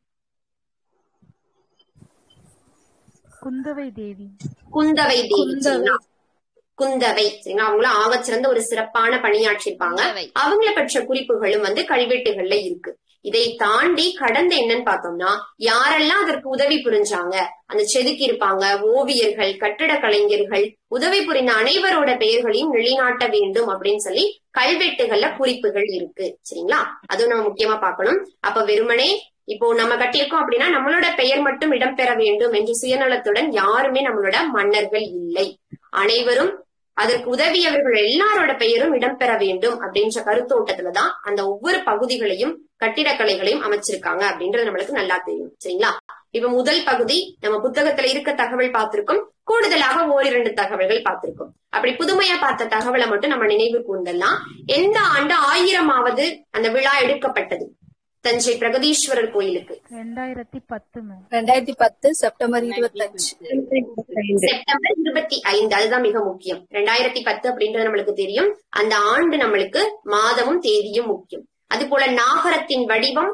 குந்தவை தேவி. குந்தவை தேவி. குந்தவை. சரிங்களா? அவங்களும் ஆகச் சிறந்த ஒரு சிறப்பான பணியாற்றிருப்பாங்க. அவங்கள பற்ற குறிப்புகளும் வந்து கல்வெட்டுகள்ல இருக்கு. இதை தாண்டி கடந்த என்னன்னு பார்த்தோம்னா யாரெல்லாம் அதற்கு உதவி புரிஞ்சாங்க, அந்த செதுக்கி இருப்பாங்க ஓவியர்கள், கட்டிட கலைஞர்கள், உதவி புரிந்த அனைவரோட பெயர்களையும் நிலைநாட்ட வேண்டும் அப்படின்னு சொல்லி கல்வெட்டுகள்ல குறிப்புகள் இருக்கு. சரிங்களா? அதுவும் நம்ம முக்கியமா பார்க்கணும். அப்ப வெறுமனே இப்போ நம்ம கட்டியிருக்கோம் அப்படின்னா நம்மளோட பெயர் மட்டும் இடம்பெற வேண்டும் என்று சுயநலத்துடன் யாருமே நம்மளோட மன்னர்கள் இல்லை. அனைவரும் அதற்கு உதவியவர்கள் எல்லாரோட பெயரும் இடம்பெற வேண்டும் அப்படின்ற கருத்தோட்டத்துலதான் அந்த ஒவ்வொரு பகுதிகளையும் கட்டிடக்கலைகளையும் அமைச்சிருக்காங்க அப்படின்றது நம்மளுக்கு நல்லா தெரியும். சரிங்களா? இப்ப முதல் பகுதி நம்ம புத்தகத்துல இருக்க தகவல் பார்த்திருக்கோம். கூடுதலாக ஓரிரண்டு தகவல்கள் பார்த்திருக்கோம். அப்படி புதுமையா பார்த்த தகவலை மட்டும் நம்ம நினைவு கூர்ந்தெல்லாம் எந்த ஆண்டு ஆயிரமாவது அந்த விழா எடுக்கப்பட்டது தஞ்சை பிரகதீஸ்வரர் கோயிலுக்கு? ரெண்டாயிரத்தி பத்து ரெண்டாயிரத்தி பத்து செப்டம்பர் இருபத்தி அஞ்சு செப்டம்பர் இருபத்தி ஐந்து. அதுதான் மிக முக்கியம். ரெண்டாயிரத்தி பத்து அப்படின்றது நம்மளுக்கு தெரியும். அந்த ஆண்டு நம்மளுக்கு மாதமும் தேதியும் முக்கியம். அது போல நாகரத்தின் வடிவம்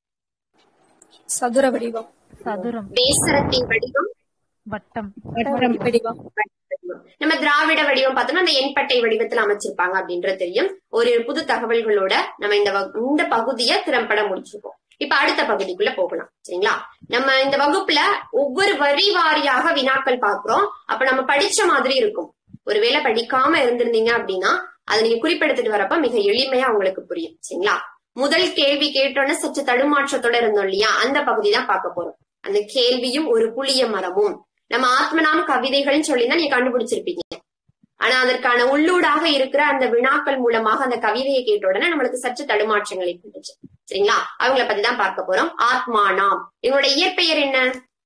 சதுர வடிவம். சதுரம். பேசரத்தின் வடிவம் வட்டம். வடிவம். நம்ம திராவிட வடிவம் பார்த்தோம்னா அந்த எண்பட்டை வடிவத்துல அமைச்சிருப்பாங்க அப்படின்றது தெரியும். ஒரு புது தகவல்களோட நம்ம இந்த இந்த பகுதியை திறம்பட முடிச்சிருக்கோம். இப்ப அடுத்த பகுதிக்குள்ள போகலாம். சரிங்களா? நம்ம இந்த வகுப்புல ஒவ்வொரு வரி வாரியாக வினாக்கள் பாக்குறோம். அப்ப நம்ம படிச்ச மாதிரி இருக்கும். ஒருவேளை படிக்காம இருந்திருந்தீங்க அப்படின்னா அதை நீங்க குறிப்பெடுத்துட்டு வரப்ப மிக எளிமையா உங்களுக்கு புரியும். சரிங்களா? முதல் கேள்வி கேட்டோன்னு சற்று தடுமாற்றத்தோட இருந்தோம் இல்லையா? அந்த பகுதி தான் பார்க்க போறோம். அந்த கேள்வியும் ஒரு புளிய மரமும் நம்ம ஆத்மநாம கவிதைகள் சொல்லிதான் நீங்க கண்டுபிடிச்சிருப்பீங்க. ஆனா அதற்கான உள்ளூடாக இருக்கிற அந்த வினாக்கள் மூலமாக அந்த கவிதையை கேட்ட உடனே நம்மளுக்கு சற்று தடுமாற்றங்கள் ஏற்பட்டுச்சு. சரிங்களா? அவங்கள பத்தி தான் பார்க்க போறோம். ஆத்மானாம் இவங்களோட இயற்பெயர் என்ன?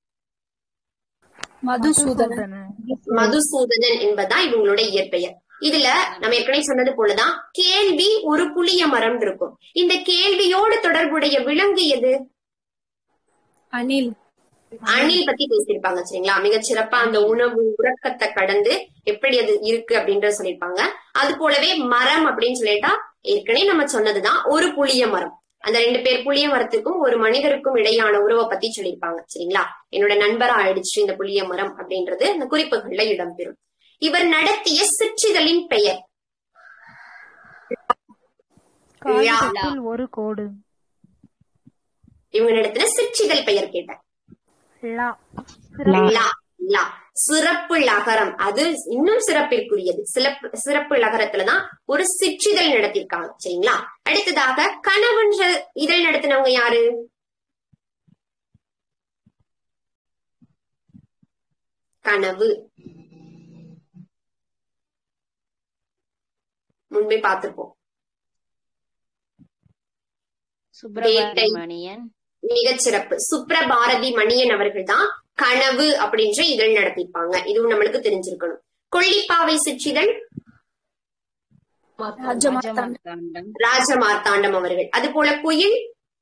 மதுசூதனன். மதுசூதனன் என்பதுதான் இவங்களோட இயற்பெயர். இதுல நம்ம ஏற்கனவே சொன்னது போலதான் கேள்வி ஒரு புளிய மரம் இருக்கும். இந்த கேள்வியோடு தொடர்புடைய விலங்கு எது? அணில். அணில் பத்தி பேசியிருப்பாங்க. சரிங்களா? மிகச் சிறப்பா அந்த உணவு உறக்கத்தை கடந்து எப்படி அது இருக்கு அப்படின்றத சொல்லியிருப்பாங்க. அது போலவே மரம் அப்படின்னு சொல்லிட்டா ஏற்கனவே நம்ம சொன்னதுதான் ஒரு புளிய மரம். அந்த ரெண்டு பேர் புளிய மரத்துக்கும் ஒரு மனிதருக்கும் இடையான உறவை பத்தி சொல்லியிருப்பாங்க. சரிங்களா? என்னோட நண்பரா ஆயிடுச்சு இந்த புளிய மரம் அப்படின்றது இந்த குறிப்புகள்ல இடம்பெறும். இவர் நடத்திய சிற்றிதழின் பெயர்? ஒரு கோடு. இவங்க நடத்தின சிற்றிதழ் பெயர் கேட்டேன். சிறப்பு லகரம். அது இன்னும் சிறப்பிற்குரியது. சிறப்பு சிறப்பு லகரத்துலதான் ஒரு சிற்றிதழ் நடத்திருக்காங்க. சரிங்களா? அடுத்ததாக கனவுன்ற இதழ் நடத்தினவங்க யாரு? கனவு முன்பே பார்த்திருப்போம். சுப்பிரமணியன். மிகச்சிறப்பு. சுப்ரபாரதி மணியன் அவர்கள் தான் கனவு அப்படின்ற இதழ் நடத்திப்பாங்க. இதுவும் நம்மளுக்கு தெரிஞ்சிருக்கணும். கொல்லிப்பாவை சிற்றிதழ் ராஜமார்த்தாண்டம் அவர்கள். அது போல குயில்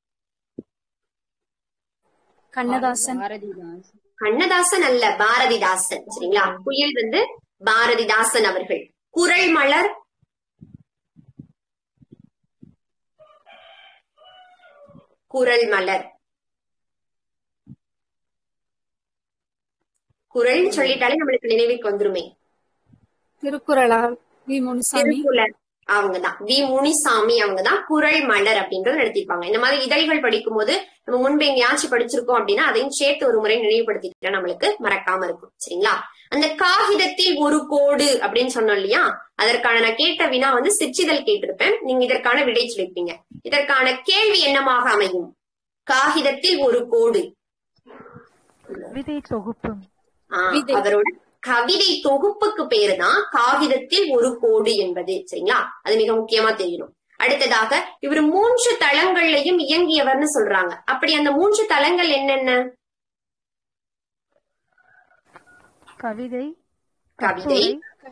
கண்ணதாசன். கண்ணதாசன் அல்ல, பாரதிதாசன். சரிங்களா? குயில் வந்து பாரதிதாசன் அவர்கள். குறள் மலர் குறள் மலர். குறள் சொல்லிட்டாலே நம்மளுக்கு நினைவுக்கு வந்துருமே. திருக்குறளா வி முனுசாமி திருக்குறள் அவங்கதான் வி முனிசாமி அவங்கதான் குறள் மலர் அப்படின்றத நடத்திருப்பாங்க. இந்த மாதிரி இதழ்கள் படிக்கும் போது நம்ம முன்பு எங்கேயாச்சும் படிச்சிருக்கோம் அப்படின்னா அதையும் சேர்த்து ஒரு முறை நினைவுபடுத்திக்கிட்டா நம்மளுக்கு மறக்காம இருக்கும். சரிங்களா? அந்த காகிதத்தில் ஒரு கோடு அப்படின்னு சொன்னோம் இல்லையா, அதற்கான நான் கேட்ட வினா வந்து சிற்றிதழ் கேட்டிருப்பேன். நீங்க இதற்கான விடை சொல்லிருப்பீங்க. இதற்கான கேள்வி என்னமாக அமையும்? காகிதத்தில் ஒரு கோடு விதை தொகுப்பு. ஆஹ் அவரோட கவிதை தொகுப்புக்கு பேரு தான் காகிதத்தில் ஒரு கோடு என்பது. சரிங்களா? அது மிக முக்கியமா தெரியணும். அடுத்ததாக இவர் மூன்று தளங்கள்லையும் இயங்கியவர்னு சொல்றாங்க. அப்படி அந்த மூன்று தளங்கள் என்னென்ன? கவிதை, கவிதை,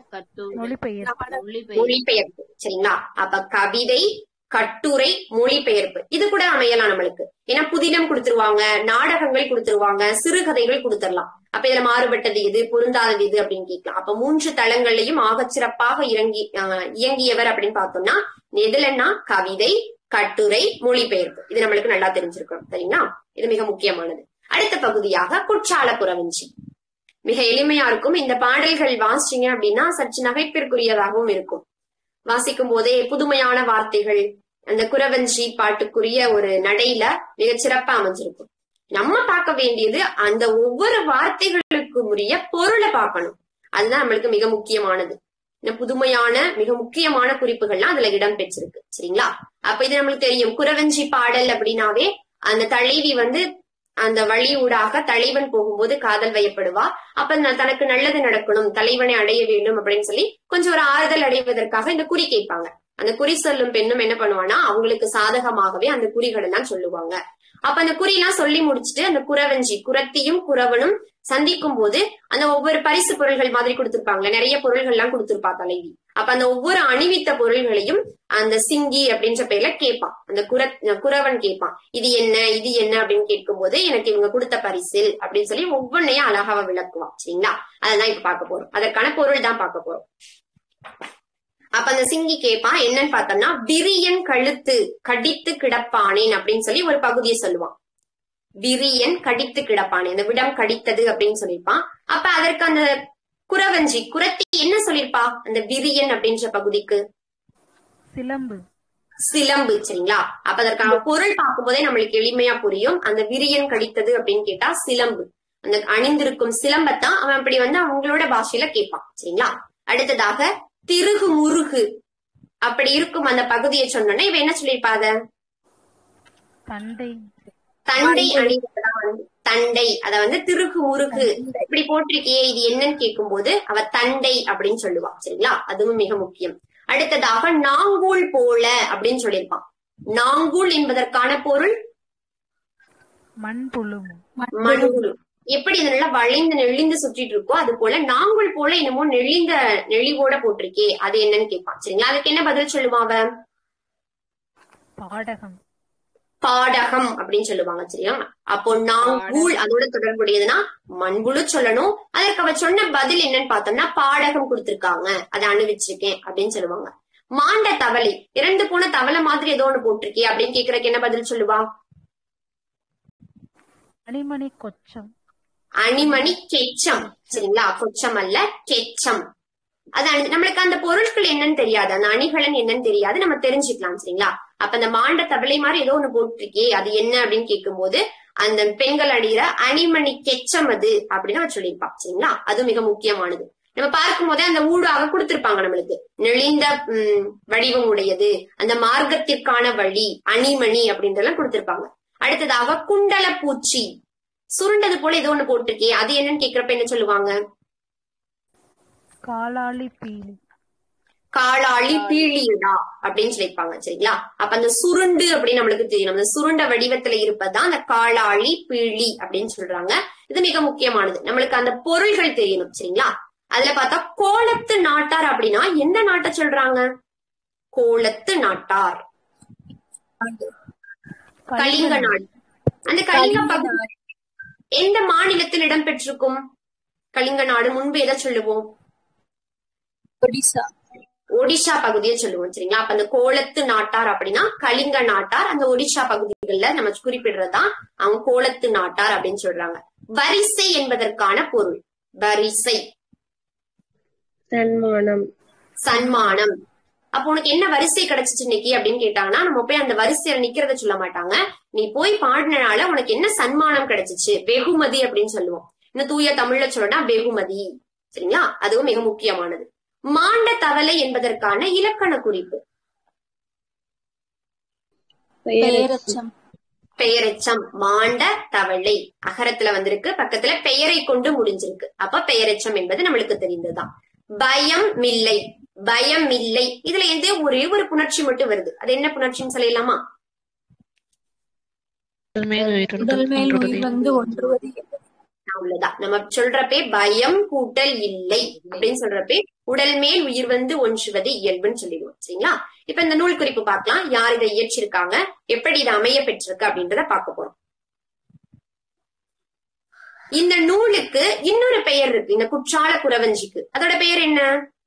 மொழிபெயர்ப்பு. சரிங்களா? அப்ப கவிதை, கட்டுரை, மொழிபெயர்ப்பு இது கூட அமையலாம் நம்மளுக்கு. ஏன்னா புதினம் கொடுத்துருவாங்க, நாடகங்கள் கொடுத்துருவாங்க, சிறுகதைகள் கொடுத்துடலாம். அப்ப இதுல மாறுபட்டது எது, பொருந்தாதது எது அப்படின்னு கேட்கலாம். அப்ப மூன்று தளங்கள்லையும் ஆகச் சிறப்பாக இறங்கி இயங்கியவர் அப்படின்னு பார்த்தோம்னா எதுலன்னா கவிதை, கட்டுரை, மொழிபெயர்ப்பு. இது நம்மளுக்கு நல்லா தெரிஞ்சிருக்கணும். சரிங்களா? இது மிக முக்கியமானது. அடுத்த பகுதியாக குற்றால குறவஞ்சி. மிக எளிமையா இருக்கும். இந்த பாடல்கள் வாசிச்சீங்க அப்படின்னா சற்று நகைப்பிற்குரியதாகவும் இருக்கும். வாசிக்கும் போதே புதுமையான வார்த்தைகள், அந்த குறவஞ்சி பாட்டுக்குரிய ஒரு நடையில மிகச் சிறப்பா அமைஞ்சிருக்கும். நம்ம பார்க்க வேண்டியது அந்த ஒவ்வொரு வார்த்தைகளுக்கு உரிய பொருளை பார்க்கணும். அதுதான் நம்மளுக்கு மிக முக்கியமானது. இந்த புதுமையான மிக முக்கியமான குறிப்புகள்லாம் அதுல இடம் பெற்றிருக்கு. சரிங்களா? அப்ப இது நம்மளுக்கு தெரியும். குறவஞ்சி பாடல் அப்படின்னாவே அந்த தலைவி வந்து அந்த வழி ஊடாக தலைவன் போகும்போது காதல் வயப்படுவா. அப்ப தனக்கு நல்லது நடக்கணும், தலைவனை அடைய வேண்டும் அப்படின்னு சொல்லி கொஞ்சம் ஒரு ஆறுதல் அடைவதற்காக இந்த குறி கேட்பாங்க. அந்த குறி சொல்லும் பெண்ணும் என்ன பண்ணுவான்னா அவங்களுக்கு சாதகமாகவே அந்த குறிகள் எல்லாம் சொல்லுவாங்க. அப்ப அந்த குறியெல்லாம் சொல்லி முடிச்சுட்டு அந்த குறவஞ்சி குறத்தியும் குறவனும் சந்திக்கும் போது அந்த ஒவ்வொரு பரிசு பொருள்கள் மாதிரி கொடுத்திருப்பாங்களே, நிறைய பொருள்கள் எல்லாம் கொடுத்திருப்பா தலைவி. அப்ப அந்த ஒவ்வொரு அணிவித்த பொருள்களையும் அந்த சிங்கி அப்படின்ற பேர்ல கேட்பான். அந்த குர குறவன் கேட்பான், இது என்ன இது என்ன அப்படின்னு கேட்கும் போது எனக்கு இவங்க கொடுத்த பரிசில் அப்படின்னு சொல்லி ஒவ்வொன்னையும் அழகாவ விளக்குவான். சரிங்களா? அதான் இப்ப பார்க்க போறோம். அதற்கான பொருள் தான் பார்க்க போறோம். அப்ப அந்த சிங்கி கேட்பான் என்னன்னு பார்த்தோம்னா விரியன் கழுத்து கடித்து கிடப்பானேன் அப்படின்னு சொல்லி ஒரு பகுதியை சொல்லுவான். விரியன் கடித்து கிடப்பானேன், அந்த விடம் கடித்தது அப்படின்னு சொல்லியிருப்பான். அப்ப அதற்கு அந்த குறவஞ்சி குறத்தி என்ன சொல்லிருப்பா அந்த விரியன் அப்படின்ற பகுதிக்கு? சிலம்பு. சிலம்பு. சரிங்களா? அப்ப அதற்கான பொருள் பார்க்கும் போதே நம்மளுக்கு எளிமையா புரியும். அந்த விரியன் கடித்தது அப்படின்னு கேட்டா சிலம்பு, அந்த அணிந்திருக்கும் சிலம்பத்தான் அவன் அப்படி வந்து அவங்களோட பாஷையில கேட்பான். சரிங்களா? அடுத்ததாக திருகு முருகு அப்படி இருக்கும் அந்த பகுதியை சொன்னோன்னா இவ என்ன சொல்லிருப்பாத? தண்டை. தண்டை அணிவதா வந்து தண்டை. அத வந்து திருகு முருகு இப்படி போட்டிருக்கியே இது என்னன்னு கேட்கும் போது அவ தண்டை அப்படின்னு சொல்லுவா. சரிங்களா? அதுவும் மிக முக்கியம். அடுத்ததாக நாங்கூல் போல அப்படின்னு சொல்லியிருப்பான். நாங்கூல் என்பதற்கான பொருள் மண்புழு. மண்புழு. எப்படி இது நல்லா வளைந்து நெளிந்து சுற்றிட்டு இருக்கோ அது போல நாங்குள் போல என்னமோ நெளிந்த நெளிவோட போட்டிருக்கே அது என்னன்னு கேட்பான். சரிங்களா? அதுக்கு என்ன பதில் சொல்லுவாங்க? பாடகம். பாடகம் அப்படின்னு சொல்லுவாங்க. சரியா? அப்போ நாங்கூல் அதோட தொடர்புடையதுன்னா மண்புழு சொல்லணும். அதற்கு அவ சொன்ன பதில் என்னன்னு பார்த்தோம்னா பாடகம் கொடுத்திருக்காங்க, அதை அணிவிச்சிருக்கேன் அப்படின்னு சொல்லுவாங்க. மாண்ட தவளை, இறந்து போன தவளை மாதிரி ஏதோ ஒண்ணு போட்டிருக்கே அப்படின்னு கேக்குறதுக்கு என்ன பதில் சொல்லுவா? அணிமணி கொச்சம். அணிமணி கெச்சம். சரிங்களா? கொச்சம் அல்ல கெச்சம். அது நம்மளுக்கு அந்த பொருட்கள் என்னன்னு தெரியாது, அந்த அணிகலன் என்னன்னு தெரியாது, நம்ம தெரிஞ்சுக்கலாம். சரிங்களா? அப்ப அந்த மாண்ட தவளை மாதிரி ஏதோ ஒண்ணு போட்டிருக்கே அது என்ன அப்படின்னு கேட்கும் போது அந்த பெண்கள் அணிகிற அணிமணி கெச்சம் அது அப்படின்னு அவ சொல்லியிருப்பா. சரிங்களா? அது மிக முக்கியமானது. நம்ம பார்க்கும் போதே அந்த ஊடாக கொடுத்திருப்பாங்க நம்மளுக்கு நெளிந்த உம் வடிவம் உடையது, அந்த மார்க்கத்திற்கான வழி, அணிமணி அப்படின்றலாம் கொடுத்திருப்பாங்க. அடுத்ததாக குண்டல பூச்சி, சுருண்டது போல ஏதோ ஒண்ணு போட்டிருக்கே அது என்னன்னு கேக்குறப்ப என்ன சொல்லுவாங்க? காலாளி பீலி. காலாளி பீலியுடா அப்படின்னு சொல்லியிருப்பாங்க. சரிங்களா? அப்ப அந்த சுருண்டு அப்படின்னு நம்மளுக்கு தெரியும், அந்த சுருண்ட வடிவத்துல இருப்பதான் அந்த காலாளி பீலி அப்படின்னு சொல்றாங்க. இது மிக முக்கியமானது, நம்மளுக்கு அந்த பொருள்கள் தெரியணும். சரிங்களா? அதுல பார்த்தா கோலத்து நாட்டார் அப்படின்னா எந்த நாட்டை சொல்றாங்க? கோலத்து நாட்டார் கலிங்க நாடு. அந்த கலிங்க பகுதி எந்த மாநிலத்தில் இடம்பெற்றிருக்கும்? கலிங்க நாடு முன்பு எதை சொல்லுவோம்? ஒடிசா. ஒடிஷா பகுதியை சொல்லுவோம். சரிங்களா? அப்ப அந்த கோலத்து நாட்டார் அப்படின்னா கலிங்க நாட்டார், அந்த ஒடிஷா பகுதிகள்ல நம்ம குறிப்பிடுறதுதான் அவங்க கோலத்து நாட்டார் அப்படின்னு சொல்றாங்க. வரிசை என்பதற்கான பொருள் வரிசை. சன்மானம். சன்மானம். அப்போ உனக்கு என்ன வரிசை கிடைச்சிச்சு இன்னைக்கு அப்படின்னு கேட்டாங்கன்னா நம்ம போய் அந்த வரிசையில நிக்கிறத சொல்ல மாட்டாங்க. நீ போய் பாடினால உனக்கு என்ன சன்மானம் கிடைச்சிச்சு, வெகுமதி அப்படின்னு சொல்லுவோம். இன்னும் தூய தமிழ்ல சொல்லனா வெகுமதி. சரிங்களா? அதுவும் மிக முக்கியமானது. மாண்ட தவளை என்பதற்கான இலக்கண குறிப்பு பெயரெச்சம். பெயரெச்சம். மாண்ட தவளை அகரத்துல வந்திருக்கு, பக்கத்துல பெயரை கொண்டு முடிஞ்சிருக்கு. அப்ப பெயரெச்சம் என்பது நம்மளுக்கு தெரிந்ததுதான். பயம் மில்லை. பயம் இல்லை. இதுல எந்த ஒரே ஒரு புணர்ச்சி மட்டும் வருது. அது என்ன புணர்ச்சின்னு சொல்லலாமா? அவ்வளவுதான். நம்ம சொல்றப்பே பயம் கூட்டல் இல்லை அப்படின்னு சொல்றப்பே உடல் மேல் உயிர் வந்து ஒன்றுவது இயல்புன்னு சொல்லிடுவோம். சரிங்களா? இப்ப இந்த நூல் குறிப்பு பார்க்கலாம். யார் இதை இயற்றிருக்காங்க, எப்படி இது அமைய பெற்றிருக்கு அப்படின்றத பார்க்க போறோம். இந்த நூலுக்கு இன்னொரு பெயர் இருக்கு. இந்த குற்றால குறவஞ்சிக்கு அதோட பெயர் என்ன?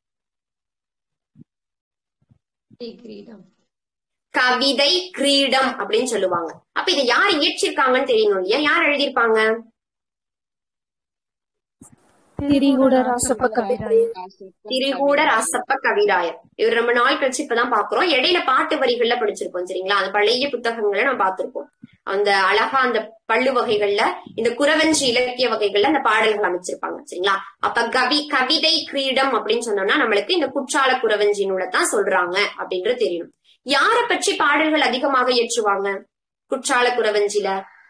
கவிதை கிரீடம் அப்படின்னு சொல்லுவாங்க. அப்ப இதை யார் இயற்றிருக்காங்கன்னு தெரியணும் இல்லையா? யார் எழுதியிருப்பாங்க? திரிகூட ராசப்ப கவிராயர். திரிகூட ராசப்ப கவிராயர். இவர் ரொம்ப நாள் கழிச்சு இப்பதான் பாக்குறோம். இடையில பாட்டு வரிகள்ல படிச்சிருப்போம். சரிங்களா? அந்த பழைய புத்தகங்களை நம்ம பார்த்திருப்போம். அந்த அழகா அந்த பள்ளு வகைகள்ல இந்த குறவஞ்சி இலக்கிய வகைகள்ல அந்த பாடல்கள் அமைச்சிருப்பாங்க. சரிங்களா? அப்ப கவி கவிதை கிரீடம் அப்படின்னு சொன்னோம்னா நம்மளுக்கு இந்த குற்றால குறவஞ்சி நூலைத்தான் சொல்றாங்க அப்படின்றது தெரியணும். யார பற்றி பாடல்கள் அதிகமாக இயற்றுவாங்க குற்றால குறவஞ்சில?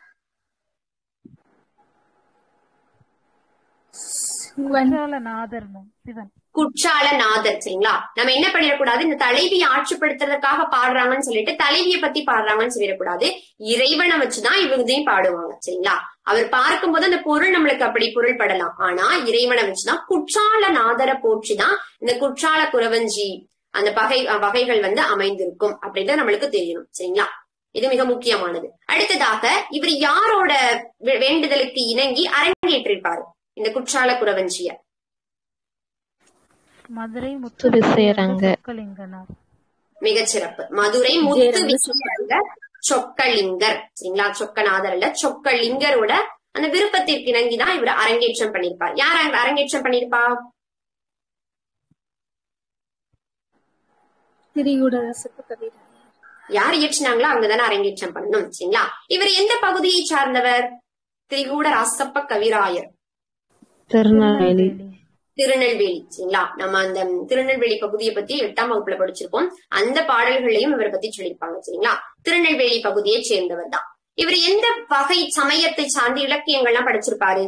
குற்றாலநாதர் சிவன். குற்றாலநாதர். சரிங்களா? நம்ம என்ன பண்ணிடக்கூடாது, இந்த தலைவியை ஆட்சிப்படுத்துறதுக்காக பாடுறாங்கன்னு சொல்லிட்டு தலைவியை பத்தி பாடுறாங்கன்னு சொல்லிடக்கூடாது. இறைவனை வச்சுதான் இவங்கதையும் பாடுவாங்க. சரிங்களா? அவர் பார்க்கும்போது அந்த பொருள் நம்மளுக்கு அப்படி பொருள் படலாம். ஆனா இறைவனை வச்சுதான் குற்றாலநாதரை போற்றுதான் இந்த குற்றால குறவஞ்சி அந்த பகை வகைகள் வந்து அமைந்திருக்கும் அப்படின்றது நம்மளுக்கு தெரியணும். சரிங்களா? இது மிக முக்கியமானது. அடுத்ததாக இவர் யாரோட வேண்டுதலுக்கு இணங்கி அரங்கேற்றிருப்பாரு இந்த குற்றால குறவஞ்சிய? மதுரை முத்து சொக்கலிங்கனார். மிகச்சிறப்பு. மதுரை முத்து விசயரங்க சொக்கலிங்கர். சரிங்களா? சொக்கநாதர் அல்ல, சொக்கலிங்கரோட அந்த விருப்பத்திற்கு இணங்கிதான் இவர் அரங்கேற்றம் பண்ணிருப்பார். யார் அரங்கேற்றம் பண்ணிருப்பா? திரிகூட ராசப்ப கவிராயர். யார் இயற்றினாங்களோ அவங்கதானே அரங்கேற்றம் பண்ணணும். சரிங்களா? இவர் எந்த பகுதியை சார்ந்தவர்? திரிகூட ராசப்ப கவிராயர். திருநெல்வேலி. திருநெல்வேலி. சரிங்களா? நம்ம அந்த திருநெல்வேலி பகுதியை பத்தி எட்டாம் வகுப்புல படிச்சிருப்போம். அந்த பாடல்களையும் இவரை பத்தி சொல்லியிருப்பாங்க. சரிங்களா? திருநெல்வேலி பகுதியை சேர்ந்தவர் தான். இவர் எந்த வகை சமயத்தை சார்ந்த இலக்கியங்கள்லாம் படிச்சிருப்பாரு?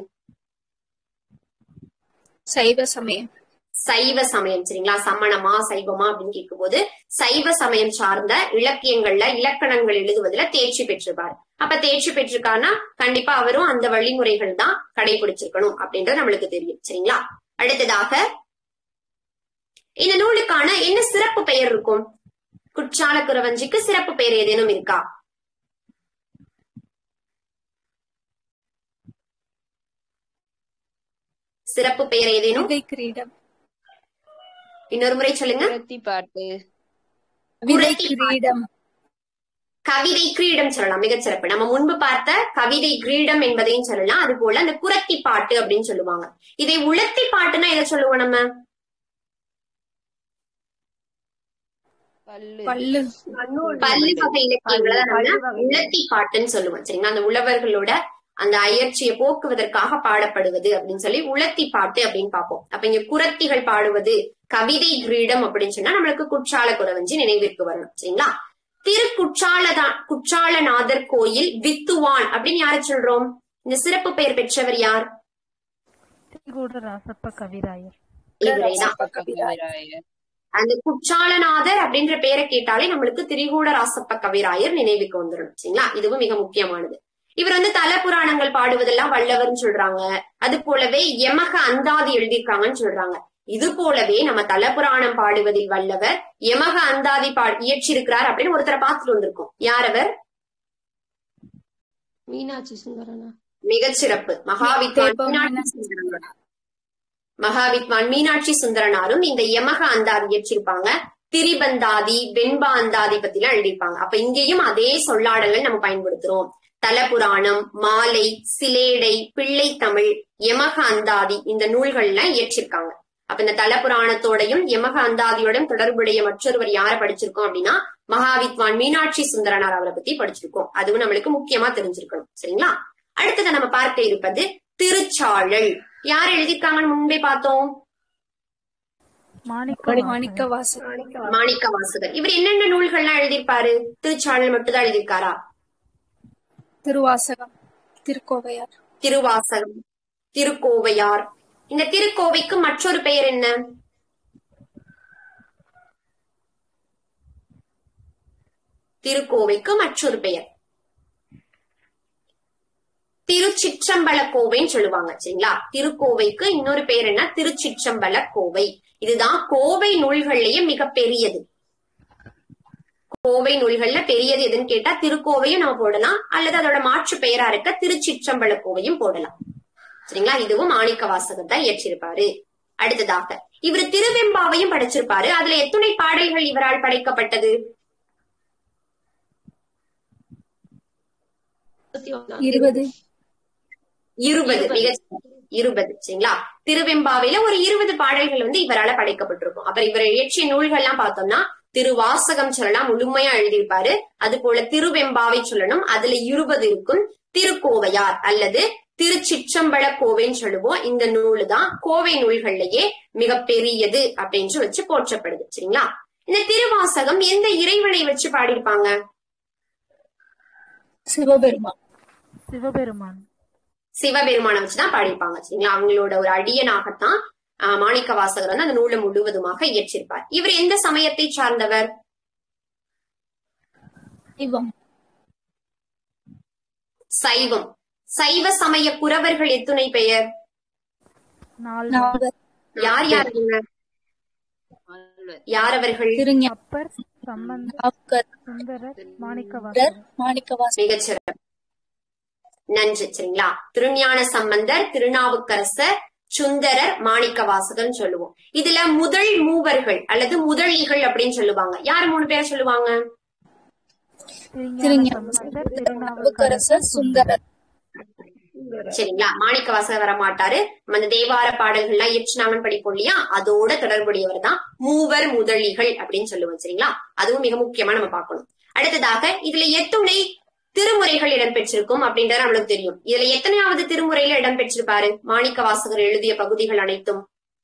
சைவ சமயம். சைவ சமயம். சரிங்களா? சமணமா சைவமா அப்படின்னு கேட்கும் போது சைவ சமயம் சார்ந்த இலக்கியங்கள்ல இலக்கணங்கள் எழுதுவதுல தேர்ச்சி பெற்றிருப்பாரு. அப்ப தேர்ச்சி பெற்றிருக்காருன்னா கண்டிப்பா அவரும் அந்த வழிமுறைகள் தான் கடைபிடிச்சிருக்கணும் அப்படின்றது நம்மளுக்கு தெரியும். சரிங்களா? அடுத்ததாக இந்த நூலுக்கான என்ன சிறப்பு பெயர் இருக்கும்? குற்றால குறவஞ்சிக்கு சிறப்பு பெயர் ஏதேனும் இருக்கா? சிறப்பு பெயர் ஏதேனும்? கிரீடம். இன்னொரு முறை சொல்லுங்க. பாட்டு. கிரீடம். கவிதை கிரீடம் சொல்லலாம். மிகச்சிறப்பு. நம்ம முன்பு பார்த்த கவிதை கிரீடம் என்பதையும் சொல்லலாம். அது போல அந்த குரத்தி பாட்டு அப்படின்னு சொல்லுவாங்க. இதை உலத்தி பாட்டுன்னா எதை சொல்லுவோம் நம்ம? பல்லு பல்லு வகை இலக்கியங்களை நம்ம உலத்தி பாட்டுன்னு சொல்லுவோம். சரிங்களா? அந்த உழவர்களோட அந்த அயற்சியை போக்குவதற்காக பாடப்படுவது அப்படின்னு சொல்லி உலத்தி பாட்டு அப்படின்னு பார்ப்போம். அப்ப இங்க குரத்திகள் பாடுவது கவிதை கிரீடம் அப்படின்னு சொன்னா நம்மளுக்கு குற்றால குறவஞ்சி நினைவிற்கு வரணும். சரிங்களா? திரு குற்றாலதான் குற்றாலநாதர் கோயில் வித்துவான் அப்படின்னு யார சொல்றோம்? இந்த சிறப்பு பெயர் பெற்றவர் யார்? திரிகூட ராசப்ப கவிராயர். அந்த குற்றாலநாதர் அப்படின்ற பெயரை கேட்டாலே நம்மளுக்கு திரிகூட ராசப்ப கவிராயர் நினைவுக்கு வந்துடும். சரிங்களா? இதுவும் மிக முக்கியமானது. இவர் வந்து தல புராணங்கள் பாடுவதெல்லாம் வல்லவர்னு சொல்றாங்க. அது போலவே யமக அந்தாதி எழுதியிருக்காங்கன்னு சொல்றாங்க. இது போலவே நம்ம தல புராணம் பாடுவதில் வல்லவர், யமக அந்தாதி பா இயற்றிருக்கிறார் அப்படின்னு ஒருத்தரை பார்த்துட்டு வந்திருக்கோம். யார் அவர்? மீனாட்சி சுந்தரனா. மிகச்சிறப்பு. மகாவித்வான் மகாவித்வான் மீனாட்சி சுந்தரனாரும் இந்த யமக அந்தாதி இயற்றிருப்பாங்க. திரிபந்தாதி வெண்பா அந்தாதி பத்தி எல்லாம் எழுதியிருப்பாங்க. அப்ப இங்கேயும் அதே சொல்லாடல்கள் நம்ம பயன்படுத்துறோம். தலபுராணம், மாலை, சிலேடை, பிள்ளை தமிழ், யமக அந்தாதி இந்த நூல்கள் எல்லாம் இயற்றிருக்காங்க. அப்ப இந்த தல புராணத்தோடையும் யமக அந்தாதியோடையும் தொடர்புடைய மற்றொருவர் யாரை படிச்சிருக்கோம் அப்படின்னா மகாவித்வான் மீனாட்சி சுந்தரனார் அவரை பத்தி படிச்சிருக்கோம். அதுவும் நம்மளுக்கு முக்கியமா தெரிஞ்சிருக்கணும். சரிங்களா? அடுத்ததை நம்ம பார்க்க இருப்பது திருச்சாழல். யார் எழுதியிருக்காங்கன்னு முன்பே பார்த்தோம்? மாணிக்க வாசகர். மாணிக்க வாசகர். இவர் என்னென்ன நூல்கள்லாம் எழுதியிருப்பாரு? திருச்சாழல் மட்டும் தான் எழுதியிருக்காரா? திருவாசகம், திருக்கோவையார். திருவாசகம், திருக்கோவையார். இந்த திருக்கோவைக்கு மற்றொரு பெயர் என்ன? திருக்கோவைக்கு மற்றொரு பெயர் திருச்சிற்றம்பல கோவைன்னு சொல்லுவாங்க. சரிங்களா? திருக்கோவைக்கு இன்னொரு பெயர் என்ன? திருச்சிற்றம்பல கோவை. இதுதான் கோவை நூல்கள்லயே மிக பெரியது. கோவை நூல்கள்ல பெரியது எதுன்னு கேட்டா திருக்கோவையும் நம்ம போடலாம், அல்லது அதோட மாற்று பெயரா இருக்க திருச்சிற்றம்பல கோவையும் போடலாம். சரிங்களா? இதுவும் மாணிக்க வாசகர் தான் இயற்றிருப்பாரு. அடுத்ததாக இவர் திருவெம்பாவையும் படைச்சிருப்பாரு. அதுல எத்துணை பாடல்கள் இவரால் படைக்கப்பட்டது? இருபது. இருபது. மிக இருபது. சரிங்களா? திருவெம்பாவில ஒரு இருபது பாடல்கள் வந்து இவரால படைக்கப்பட்டிருக்கும். அப்புறம் இவர் இயற்றிய நூல்கள் எல்லாம் பார்த்தோம்னா திருவாசகம் சொல்லலாம், முழுமையா எழுதியிருப்பாரு. அது போல திருவெம்பாவை சொல்லணும், அதுல இருபது இருக்கும். திருக்கோவையார் அல்லது திருச்சிற்றம்பல கோவைன்னு சொல்லுவோம். இந்த நூலு தான் கோவை நூல்கள்லயே மிக பெரியது அப்படின்னு வச்சு போற்றப்படுது. சரிங்களா? இந்த திருவாசகம் எந்த இறைவனை வச்சு பாடியிருப்பாங்க? சிவபெருமான். சிவபெருமான் சிவபெருமானை வச்சுதான் பாடியிருப்பாங்க. சரிங்களா? அவங்களோட ஒரு அடியனாகத்தான் ஆஹ் மாணிக்க வாசகர் வந்து அந்த நூலை முழுவதுமாக இயற்றிருப்பார். இவர் எந்த சமயத்தை சார்ந்தவர்? சைவம். சைவம். சைவ சமய புரவர்கள் எத்துணை பெயர்? யார் யார்? யார் அவர்கள்? அப்பர், சம்பந்தர், சுந்தரர், மாணிக்கவாசகர். மிகச்சிறப்பு, நன்றி. சரிங்களா? திருஞான சம்பந்தர், திருநாவுக்கரசர், சுந்தரர், மாணிக்க வாசகர்னு சொல்லுவோம். இதுல முதல் மூவர்கள் அல்லது முதலிகள் அப்படின்னு சொல்லுவாங்க. யார் மூணு பேரை சொல்லுவாங்க? திருநாவுக்கரசர், சுந்தரர். சரிங்களா? மாணிக்க வாசகர் வர மாட்டாரு. அந்த தேவார பாடல்கள் எல்லாம் இயற்றினாங்கன்னு படிப்போம் இல்லையா? அதோட தொடர்புடையவர் தான் மூவர் முதலிகள் அப்படின்னு சொல்லுவோம். சரிங்களா? அதுவும் மிக முக்கியமா நம்ம பார்க்கணும். அடுத்ததாக இதுல எத்துணை திருமுறைகள் இடம்பெற்றிருக்கும் அப்படின்றது நம்மளுக்கு தெரியும். இதுல எத்தனையாவது திருமுறையில இடம்பெற்றிருப்பாரு மாணிக்க வாசகர் எழுதிய பகுதிகள் அனைத்தும்?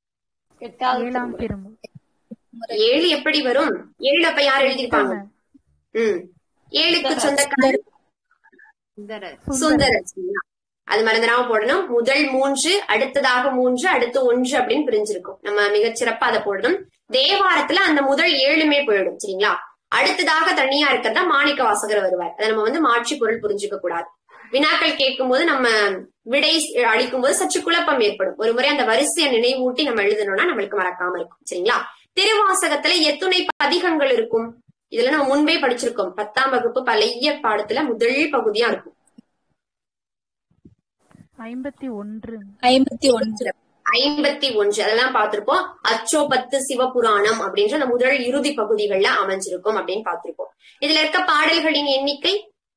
ஏழு. எப்படி வரும்? ஏழு அப்ப யார் எழுதியிருப்பாங்க? உம் ஏழுக்கு சொந்தக்காரர் சுந்தரர். அது மறந்துடாம போடணும். முதல் மூன்று, அடுத்ததாக மூன்று, அடுத்து ஒன்று அப்படின்னு பிரிஞ்சிருக்கும். நம்ம மிகச்சிறப்பா அதை போடணும். தேவாரத்துல அந்த முதல் ஏழுமே போயிடும். சரிங்களா? அடுத்ததாக தனியா இருக்கிறதா மாணிக்க வாசகர் வருவார். அதை நம்ம வந்து மாற்றி பொருள் புரிஞ்சுக்க கூடாது. வினாக்கள் கேட்கும் போது நம்ம விடை அளிக்கும் போது சற்று குழப்பம் ஏற்படும். ஒரு முறை அந்த வரிசையை நினைவூட்டி நம்ம எழுதணும்னா நம்மளுக்கு மறக்காம இருக்கும். சரிங்களா? திருவாசகத்துல எத்துணை பதிகங்கள் இருக்கும்? இதுல நம்ம முன்பே படிச்சிருக்கோம். பத்தாம் வகுப்பு பழைய பாடத்துல முதல் பகுதியா இருக்கும். ஐம்பத்தி ஒன்று. ஐம்பத்தி ஒன்று. ஐம்பத்தி ஒன்று அதெல்லாம் பார்த்திருப்போம். அச்சோ பத்து சிவபுராணம் அப்படின்ற அந்த முதல் இறுதி பகுதிகள்ல அமைஞ்சிருக்கும் அப்படின்னு பார்த்திருப்போம். இதுல இருக்க பாடல்களின் எண்ணிக்கை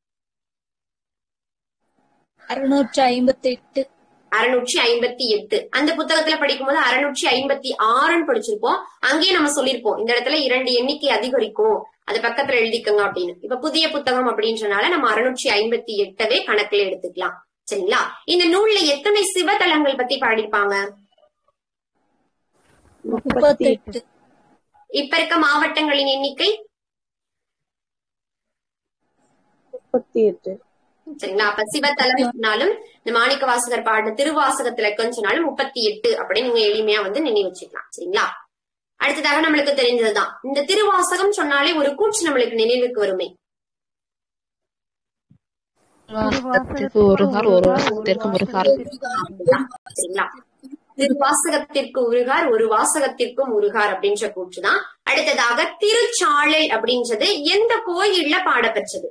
அறுநூற்றி ஐம்பத்தி எட்டு. அறுநூற்றி ஐம்பத்தி எட்டு. அந்த புத்தகத்துல படிக்கும் போது அறுநூற்றி ஐம்பத்தி ஆறுன்னு படிச்சிருப்போம். அங்கேயே நம்ம சொல்லிருப்போம் இந்த இடத்துல இரண்டு எண்ணிக்கை அதிகரிக்கும், அது பக்கத்துல எழுதிக்கோங்க அப்படின்னு. இப்ப புதிய புத்தகம் அப்படின்றனால நம்ம அறுநூற்றி ஐம்பத்தி எட்டவே கணக்குல எடுத்துக்கலாம். சரிங்களா? இந்த நூல்ல எத்தனை சிவத்தலங்கள் பத்தி பாடிருப்பாங்க? முப்பத்தி எட்டு. இப்ப இருக்க மாவட்டங்களின் எண்ணிக்கை முப்பத்தி எட்டு. சரிங்களா? அப்ப சிவத்தலம் சொன்னாலும் இந்த மாணிக்க வாசகர் பாடின திருவாசகத்திலக்கன்னு சொன்னாலும் முப்பத்தி எட்டு அப்படின்னு நீங்க எளிமையா வந்து நினைவு வச்சுக்கலாம். சரிங்களா? அடுத்ததாக நம்மளுக்கு தெரிஞ்சதுதான் இந்த திருவாசகம் சொன்னாலே ஒரு கூற்று நம்மளுக்கு நினைவுக்கு வருமே. திருவாசகத்திற்கு உருகார், ஒரு வாசகத்திற்கும் உருகார் அப்படின்ற கூற்றுதான். அடுத்ததாக திருச்சாழல் அப்படின்றது எந்த கோயில்ல பாடப்பெற்றது?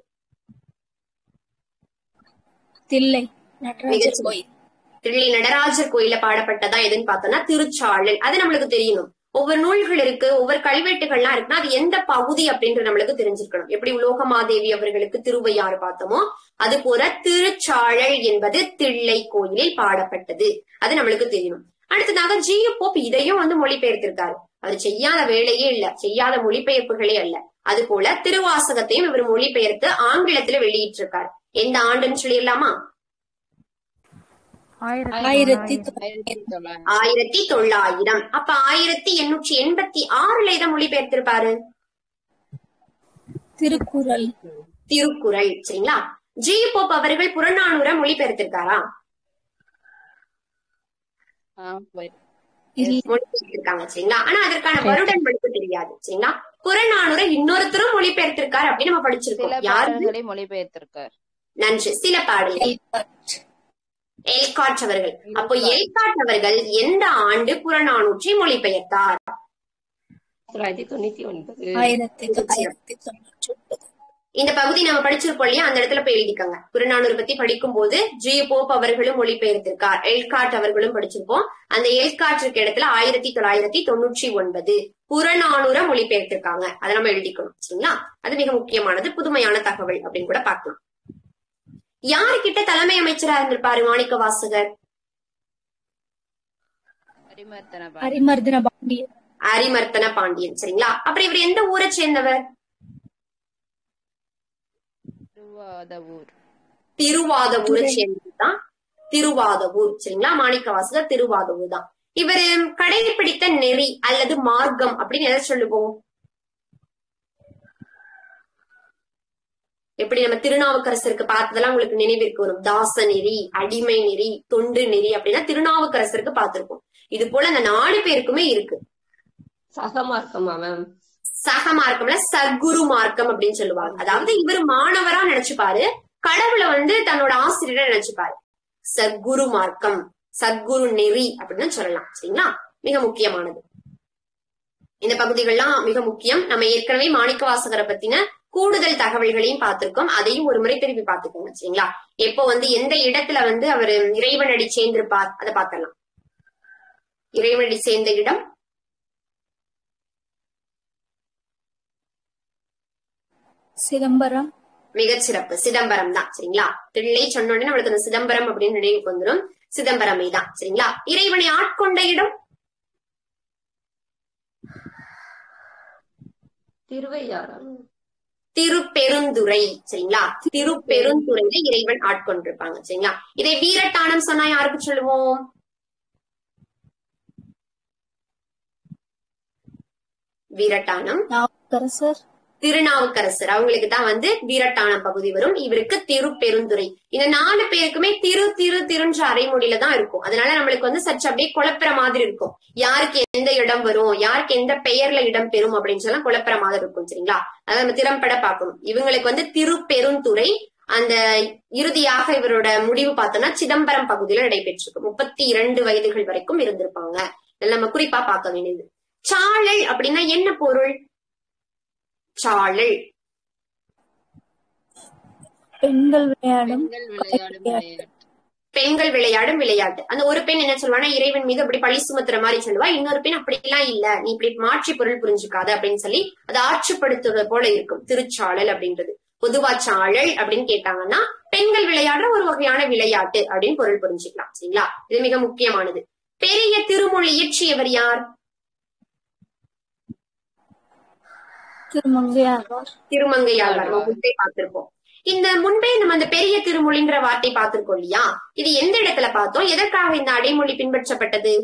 தில்லை நடராஜர் கோயில். தில்லை நடராஜர் கோயில பாடப்பட்டதா எதுன்னு பார்த்தோம்னா திருச்சாழல். அது நம்மளுக்கு தெரியணும். ஒவ்வொரு நூல்கள் இருக்கு, ஒவ்வொரு கல்வெட்டுகள்லாம் இருக்குன்னா அது எந்த பகுதி அப்படின்றது நம்மளுக்கு தெரிஞ்சிருக்கணும். எப்படி உலோகமாதேவி அவர்களுக்கு திருவையாறு பார்த்தோமோ அது போல திருச்சாழல் என்பது தில்லை கோயிலில் பாடப்பட்டது, அது நம்மளுக்கு தெரியணும். அடுத்ததாக ஜி யு போப் இதையும் வந்து மொழிபெயர்த்திருக்காரு. அவர் செய்யாத வேலையே இல்ல, செய்யாத மொழிபெயர்ப்புகளே அல்ல. அது போல திருவாசகத்தையும் இவர் மொழிபெயர்த்து ஆங்கிலத்துல வெளியிட்டிருக்காரு. எந்த ஆண்டுன்னு சொல்லிடலாமா? ஆயிரத்தி ஆயிரத்தி தொள்ளாயிரம். அப்ப ஆயிரத்தி எண்ணூற்றி எண்பத்தி ஆறுல இதை மொழிபெயர்த்திருப்பாரு திருக்குறள். திருக்குறள். சரிங்களா? ஜி யு போப் அவர்கள் புறநானூற மொழிபெயர்த்திருக்காரா? மொழிபெயர்த்திருக்காங்க. சரிங்களா? ஆனா அதற்கான வருடம் மொழிப்பு தெரியாது. சரிங்களா? புறநானூரை இன்னொருத்தரும் மொழிபெயர்த்திருக்காரு அப்படின்னு நம்ம படிச்சிருக்கோம். யாரு மொழிபெயர்த்திருக்கார்? நன்றி. சில பாடல்கள் எல்காட் அவர்கள். அப்போ எல்காட் அவர்கள் எந்த ஆண்டு புறநானூற்றை மொழிபெயர்த்தார்? தொள்ளாயிரத்தி தொண்ணூத்தி ஒன்பது. இந்த பகுதி நம்ம படிச்சிருப்போம் இல்லையா, அந்த இடத்துல போய் எழுதிக்கங்க. புறநானூறு பத்தி படிக்கும் போது ஜி போப் அவர்களும் மொழிபெயர்த்திருக்கார், எல்காட் அவர்களும் படிச்சிருப்போம். அந்த எல்காட் இருக்க இடத்துல ஆயிரத்தி தொள்ளாயிரத்தி தொண்ணூற்றி ஒன்பது புறநானூற மொழிபெயர்த்திருக்காங்க. அதை நம்ம எழுதிக்கணும். சரிங்களா? அது மிக முக்கியமானது, புதுமையான தகவல் அப்படின்னு கூட பார்க்கலாம். யாருக்கிட்ட தலைமை அமைச்சரா இருந்திருப்பாரு மாணிக்க வாசகர்? அரிமர்தன பாண்டியன். அரிமர்த்தன பாண்டியன். சரிங்களா? அப்புறம் இவர் எந்த ஊரை சேர்ந்தவர்? திருவாதவூர். திருவாதவூரை சேர்ந்ததுதான் திருவாதவூர். சரிங்களா? மாணிக்க வாசகர் திருவாதவூர் தான். இவரு கடைபிடித்த நெறி அல்லது மார்க்கம் அப்படின்னு எதை சொல்லுவோம்? எப்படி நம்ம திருநாவுக்கரசருக்கு பார்த்ததெல்லாம் உங்களுக்கு நினைவிற்கு வரும். தாச நெறி, அடிமை நெறி, தொண்டு நெறி அப்படின்னா திருநாவுக்கரசருக்கு பார்த்திருப்போம். இது போல அந்த நாலு பேருக்குமே இருக்கு. சகமார்க்கமா மேம்? சகமார்க்கம்ல சத்குரு மார்க்கம் அப்படின்னு சொல்லுவாங்க. அதாவது இவர் மாணவரா நினைச்சுப்பாரு, கடவுளை வந்து தன்னோட ஆசிரியரை நினைச்சுப்பாரு. சத்குரு மார்க்கம், சத்குரு நெறி அப்படின்னு சொல்லலாம். சரிங்களா? மிக முக்கியமானது. இந்த பகுதிகள்லாம் மிக முக்கியம். நம்ம ஏற்கனவே மாணிக்க வாசகரை பத்தின கூடுதல் தகவல்களையும் பார்த்திருக்கோம். அதையும் ஒரு முறை திருப்பி பார்த்துக்கோங்க. சரிங்களா? எப்போ வந்து எந்த இடத்துல வந்து அவர் இறைவனடி சேர்ந்திருப்பார் அதை பார்க்கலாம். இறைவனடி சேர்ந்த இடம் சிதம்பரம். மிகச்சிறப்பு, சிதம்பரம் தான். சரிங்களா? தில்லை சொன்னோடனே நம்மளுக்கு அந்த சிதம்பரம் அப்படின்னு நினைவுக்கு வந்துடும். சிதம்பரமே தான். சரிங்களா? இறைவனை ஆட்கொண்ட இடம் திருவையாறம், திருப்பெருந்துறை. சரிங்களா? திருப்பெருந்துறையில இறைவன் ஆட்கொண்டிருப்பாங்க. சரிங்களா? இதை வீரட்டானம் சொன்னா யாருக்கு சொல்லுவோம்? வீரட்டானம் திருநாவுக்கரசர். அவங்களுக்கு தான் வந்து வீரட்டானம் பகுதி வரும். இவருக்கு திருப்பெருந்துறை. இந்த நாலு பேருக்குமே திரு திரு திருன்ற அரைமொழியில தான் இருக்கும். அதனால நம்மளுக்கு வந்து சற்று அப்படியே குழப்புற மாதிரி இருக்கும். யாருக்கு எந்த இடம் வரும், யாருக்கு எந்த பெயர்ல இடம் பெறும் அப்படின்னு சொல்லலாம் குழப்புற மாதிரி இருக்கும். சரிங்களா? அதை நம்ம திறம்பட பார்க்கணும். இவங்களுக்கு வந்து திருப்பெருந்துறை. அந்த இறுதியாக இவரோட முடிவு பார்த்தோம்னா சிதம்பரம் பகுதியில நடைபெற்றிருக்கு. முப்பத்தி இரண்டு வயதுகள் வரைக்கும் இருந்திருப்பாங்க. இதெல்லாம் நம்ம குறிப்பா பார்க்க வேண்டியது. சாழல் அப்படின்னா என்ன பொருள்? சாழல் பெண்கள் விளையாடும் பெண்கள் விளையாடும் விளையாட்டு. அந்த ஒரு பெண் என்ன சொல்லுவானா, இறைவன் மீது அப்படி பழி சுமத்துற மாதிரி சொல்லுவா. இன்னொரு பெண் அப்படி எல்லாம் இல்ல, நீ இப்படி மாற்றி பொருள் புரிஞ்சுக்காத அப்படின்னு சொல்லி அதை ஆட்சிப்படுத்துறது போல இருக்கும் திருச்சாழல் அப்படின்றது. பொதுவா சாழல் அப்படின்னு கேட்டாங்கன்னா பெண்கள் விளையாடுற ஒரு வகையான விளையாட்டு அப்படின்னு பொருள் புரிஞ்சுக்கலாம். சரிங்களா? இது மிக முக்கியமானது. பெரிய திருமொழி இயற்றியவர் யார்? திருமங்கையாழ்வார். திருமங்கையாழ்வார் முன்பே பார்த்திருப்போம். இந்த முன்பே நம்ம அந்த பெரிய திருமொழின்ற வார்த்தை பார்த்திருக்கோம் இல்லையா? இது எந்த இடத்துல பார்த்தோம்? எதற்காக இந்த அடைமொழி பின்பற்றப்பட்டது?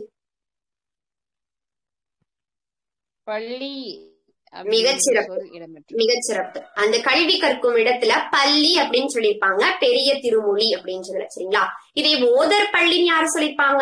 பள்ளி. மிகச்சிறப்பு, மிகச்சிறப்பு. அந்த கல்வி கற்கும் இடத்துல பள்ளி அப்படின்னு சொல்லியிருப்பாங்க, பெரிய திருமொழி அப்படின்னு சொல்லல. சரிங்களா? இதை ஓதர் பள்ளின்னு யாரு சொல்லிருப்பாங்க?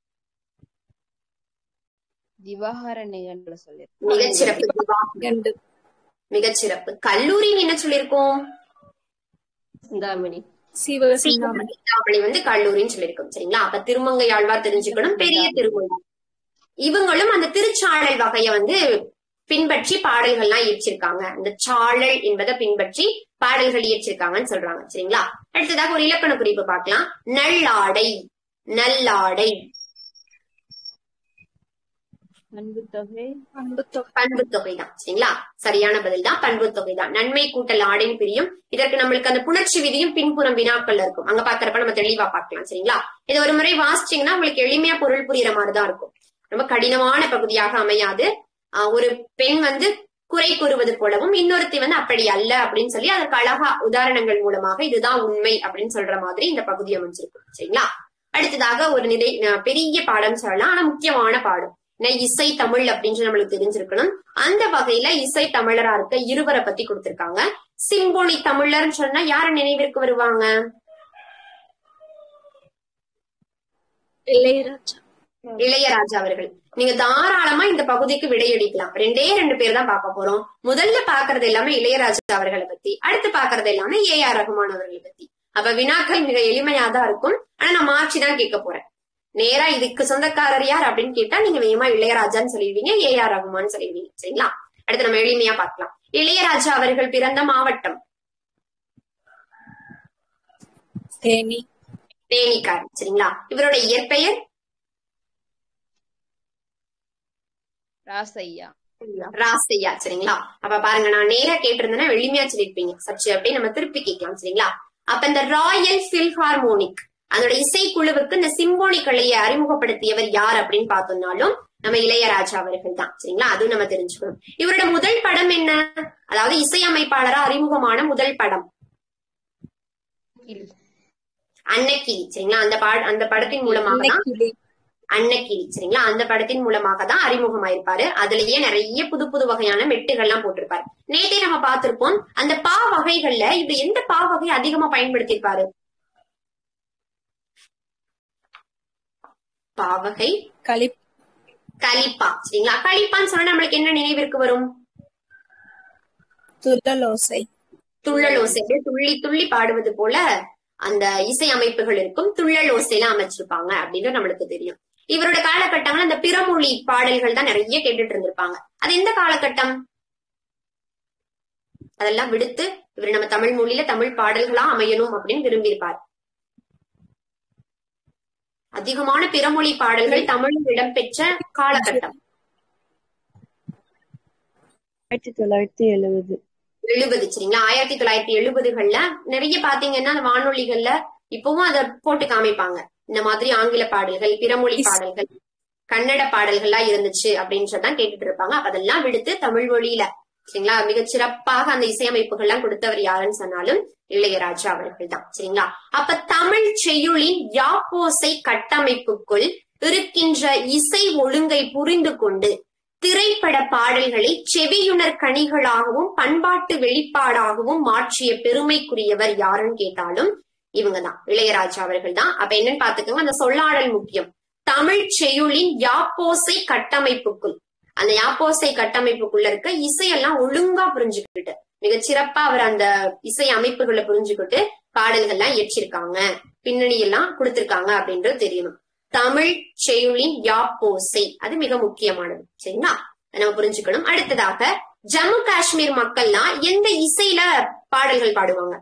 திவாகரணிகள்ல சொல்லி. மிகச்சிறப்பு, மிகச்சிறப்பு. கல்லூரின்னு என்ன சொல்லிருக்கோம்? சிந்தாமணி. சிந்தாமணி வந்து கல்லூரின்னு சொல்லிருக்கோம். சரிங்களா? அப்ப திருமங்கையாழ்வார் தெரிஞ்சுக்கணும், பெரிய திருமொழி. இவங்களும் அந்த திருச்சாழல் வகைய வந்து பின்பற்றி பாடல்கள்லாம் இயற்றிருக்காங்க. அந்த சாழல் என்பதை பின்பற்றி பாடல்கள் இயற்றிருக்காங்கன்னு சொல்றாங்க. சரிங்களா? அடுத்ததாக ஒரு இலக்கண குறிப்பு பார்க்கலாம். நல்லாடை, நல்லாடை. பண்பு தொகை பண்பு தொகை பண்பு தொகை தான். சரிங்களா? சரியான பதில் தான் பண்பு தொகை தான். நன்மை கூட்டல் ஆடின் பிரியும். இதற்கு நம்மளுக்கு அந்த புணர்ச்சி விதியும் பின்புறம் வினாக்கள் இருக்கும். அங்க பாக்குறப்ப நம்ம தெளிவா பார்க்கலாம். சரிங்களா? இதை ஒரு முறை வாசிச்சீங்கன்னா உங்களுக்கு எளிமையா பொருள் புரியுற மாதிரிதான் இருக்கும். ரொம்ப கடினமான பகுதியாக அமையாது. ஆஹ் ஒரு பெண் வந்து குறை கூறுவது போலவும் இன்னொருத்தி வந்து அப்படி அல்ல அப்படின்னு சொல்லி அதற்கு அழகா உதாரணங்கள் மூலமாக இதுதான் உண்மை அப்படின்னு சொல்ற மாதிரி இந்த பகுதி அமைஞ்சிருக்கும். சரிங்களா? அடுத்ததாக ஒரு நிலை பெரிய பாடம் சொல்லலாம். ஆனா முக்கியமான பாடம் இசை தமிழ் அப்படின்னு நம்மளுக்கு தெரிஞ்சிருக்கணும். அந்த வகையில இசை தமிழரா இருக்க இருவரை பத்தி கொடுத்திருக்காங்க. சிம்போனி தமிழர்னு சொன்னா யார நினைவிற்கு வருவாங்க? இளையராஜா இளையராஜா அவர்கள். நீங்க தாராளமா இந்த பகுதிக்கு விடையடிக்கலாம். ரெண்டே ரெண்டு பேர் தான் பார்க்க போறோம். முதல்ல பாக்குறது எல்லாமே இளையராஜா அவர்களை பத்தி, அடுத்து பாக்குறது எல்லாமே ஏ ஆர் ரகுமான் அவர்களை பத்தி. அப்ப வினாக்கள் மிக எளிமையாதான் இருக்கும். ஆனா நான் மாற்றி தான் கேட்க போறேன். நேரா இதுக்கு சொந்தக்காரர் யார் அப்படின்னு கேட்டா நீங்க வேகமா இளையராஜான்னு சொல்லிடுவீங்க, ஏ ஆர் ரகுமான் சொல்லிடுவீங்க. சரிங்களா? அடுத்து நம்ம எளிமையா பார்க்கலாம். இளையராஜா அவர்கள் பிறந்த மாவட்டம் தேனி தேனிக்கார். சரிங்களா? இவரோட இயற்பெயர் ராசையா ராசையா. சரிங்களா? அப்ப பாருங்க, நான் நேரா கேட்டிருந்தேன்னா எளிமையா சொல்லிருப்பீங்க. சச்சு அப்படியே நம்ம திருப்பி கேட்கலாம். சரிங்களா? அப்ப இந்த ராயல் பில்ஹார்மோனிக் அதோட இசைக்குழுவுக்கு இந்த சிம்போனி கலையை அறிமுகப்படுத்தியவர் யார் அப்படின்னு பார்த்தோம்னாலும் நம்ம இளையராஜா அவர்கள் தான். சரிங்களா? அதுவும் நம்ம தெரிஞ்சுக்கணும். இவரோட முதல் படம் என்ன? அதாவது இசையமைப்பாளரா அறிமுகமான முதல் படம் அன்னக்கிளி. சரிங்களா? அந்த பா அந்த படத்தின் மூலமாக தான் அன்னக்கிளி. சரிங்களா? அந்த படத்தின் மூலமாக தான் அறிமுகமாயிருப்பாரு. அதுலயே நிறைய புது புது வகையான மெட்டுகள்லாம் போட்டிருப்பாரு. நேற்றே நம்ம பார்த்திருப்போம். அந்த பா வகைகள்ல இப்ப எந்த பா வகை அதிகமா பயன்படுத்தியிருப்பாரு? பாவகை கலிப்பா. சரிங்களா? கலிப்பான்னு சொன்னா நம்மளுக்கு என்ன நினைவிற்கு வரும்? துள்ளலோசை. துள்ளலோசை துள்ளி துள்ளி பாடுவது போல அந்த இசை அமைப்புகள் இருக்கும். துள்ளல் ஓசையில அமைச்சிருப்பாங்க அப்படின்னு நம்மளுக்கு தெரியும். இவரோட காலகட்டங்கள் அந்த பிறமொழி பாடல்கள் தான் நிறைய கேட்டுட்டு இருந்திருப்பாங்க. அது எந்த காலகட்டம்? அதெல்லாம் விடுத்து இவர் நம்ம தமிழ் மொழியில தமிழ் பாடல்களா அமையணும் அப்படின்னு விரும்பியிருப்பார். அதிகமான பிறமொழி பாடல்கள் தமிழில் இடம்பெற்ற காலகட்டம் ஆயிரத்தி தொள்ளாயிரத்தி எழுபது எழுபது. சரிங்களா? ஆயிரத்தி தொள்ளாயிரத்தி எழுபதுகள்ல நிறைய பாத்தீங்கன்னா வானொலிகள்ல இப்பவும் அதை போட்டு காமிப்பாங்க. இந்த மாதிரி ஆங்கில பாடல்கள், பிறமொழி பாடல்கள், கன்னட பாடல்கள்லாம் இருந்துச்சு அப்படின்றதான் கேட்டுட்டு இருப்பாங்க. அப்ப அதெல்லாம் விடுத்து தமிழ் மொழியில சரிங்களா மிகச் சிறப்பாக அந்த இசையமைப்புகள் எல்லாம் கொடுத்தவர் யாருன்னு சொன்னாலும் இளையராஜா அவர்கள் தான். சரிங்களா? அப்ப தமிழ் செய்யுளின் யாப்போசை கட்டமைப்புக்குள் இருக்கின்ற இசை ஒழுங்கை புரிந்து கொண்டு திரைப்பட பாடல்களை செவியுணர் கனிகளாகவும் பண்பாட்டு வெளிப்பாடாகவும் மாற்றிய பெருமைக்குரியவர் யாருன்னு கேட்டாலும் இவங்கதான், இளையராஜா அவர்கள் தான். அப்ப என்னன்னு பாத்துக்கோங்க, அந்த சொல்லாடல் முக்கியம். தமிழ் செய்யுளின் யாப்போசை கட்டமைப்புக்குள், அந்த யாப்போசை கட்டமைப்புக்குள்ள இருக்க இசையெல்லாம் ஒழுங்கா புரிஞ்சுக்கிட்டு மிகச் சிறப்பா அவர் அந்த இசை அமைப்புகளை புரிஞ்சுக்கிட்டு பாடல்கள்லாம் இயற்றிருக்காங்க, பின்னணி எல்லாம் கொடுத்திருக்காங்க அப்படின்றது தெரியணும். தமிழ் செய்யுளின் யாப்போசை அது மிக முக்கியமானது. சரிங்களா? நம்ம புரிஞ்சுக்கணும். அடுத்ததாக ஜம்மு காஷ்மீர் மக்கள்லாம் எந்த இசையில பாடல்கள் பாடுவாங்க,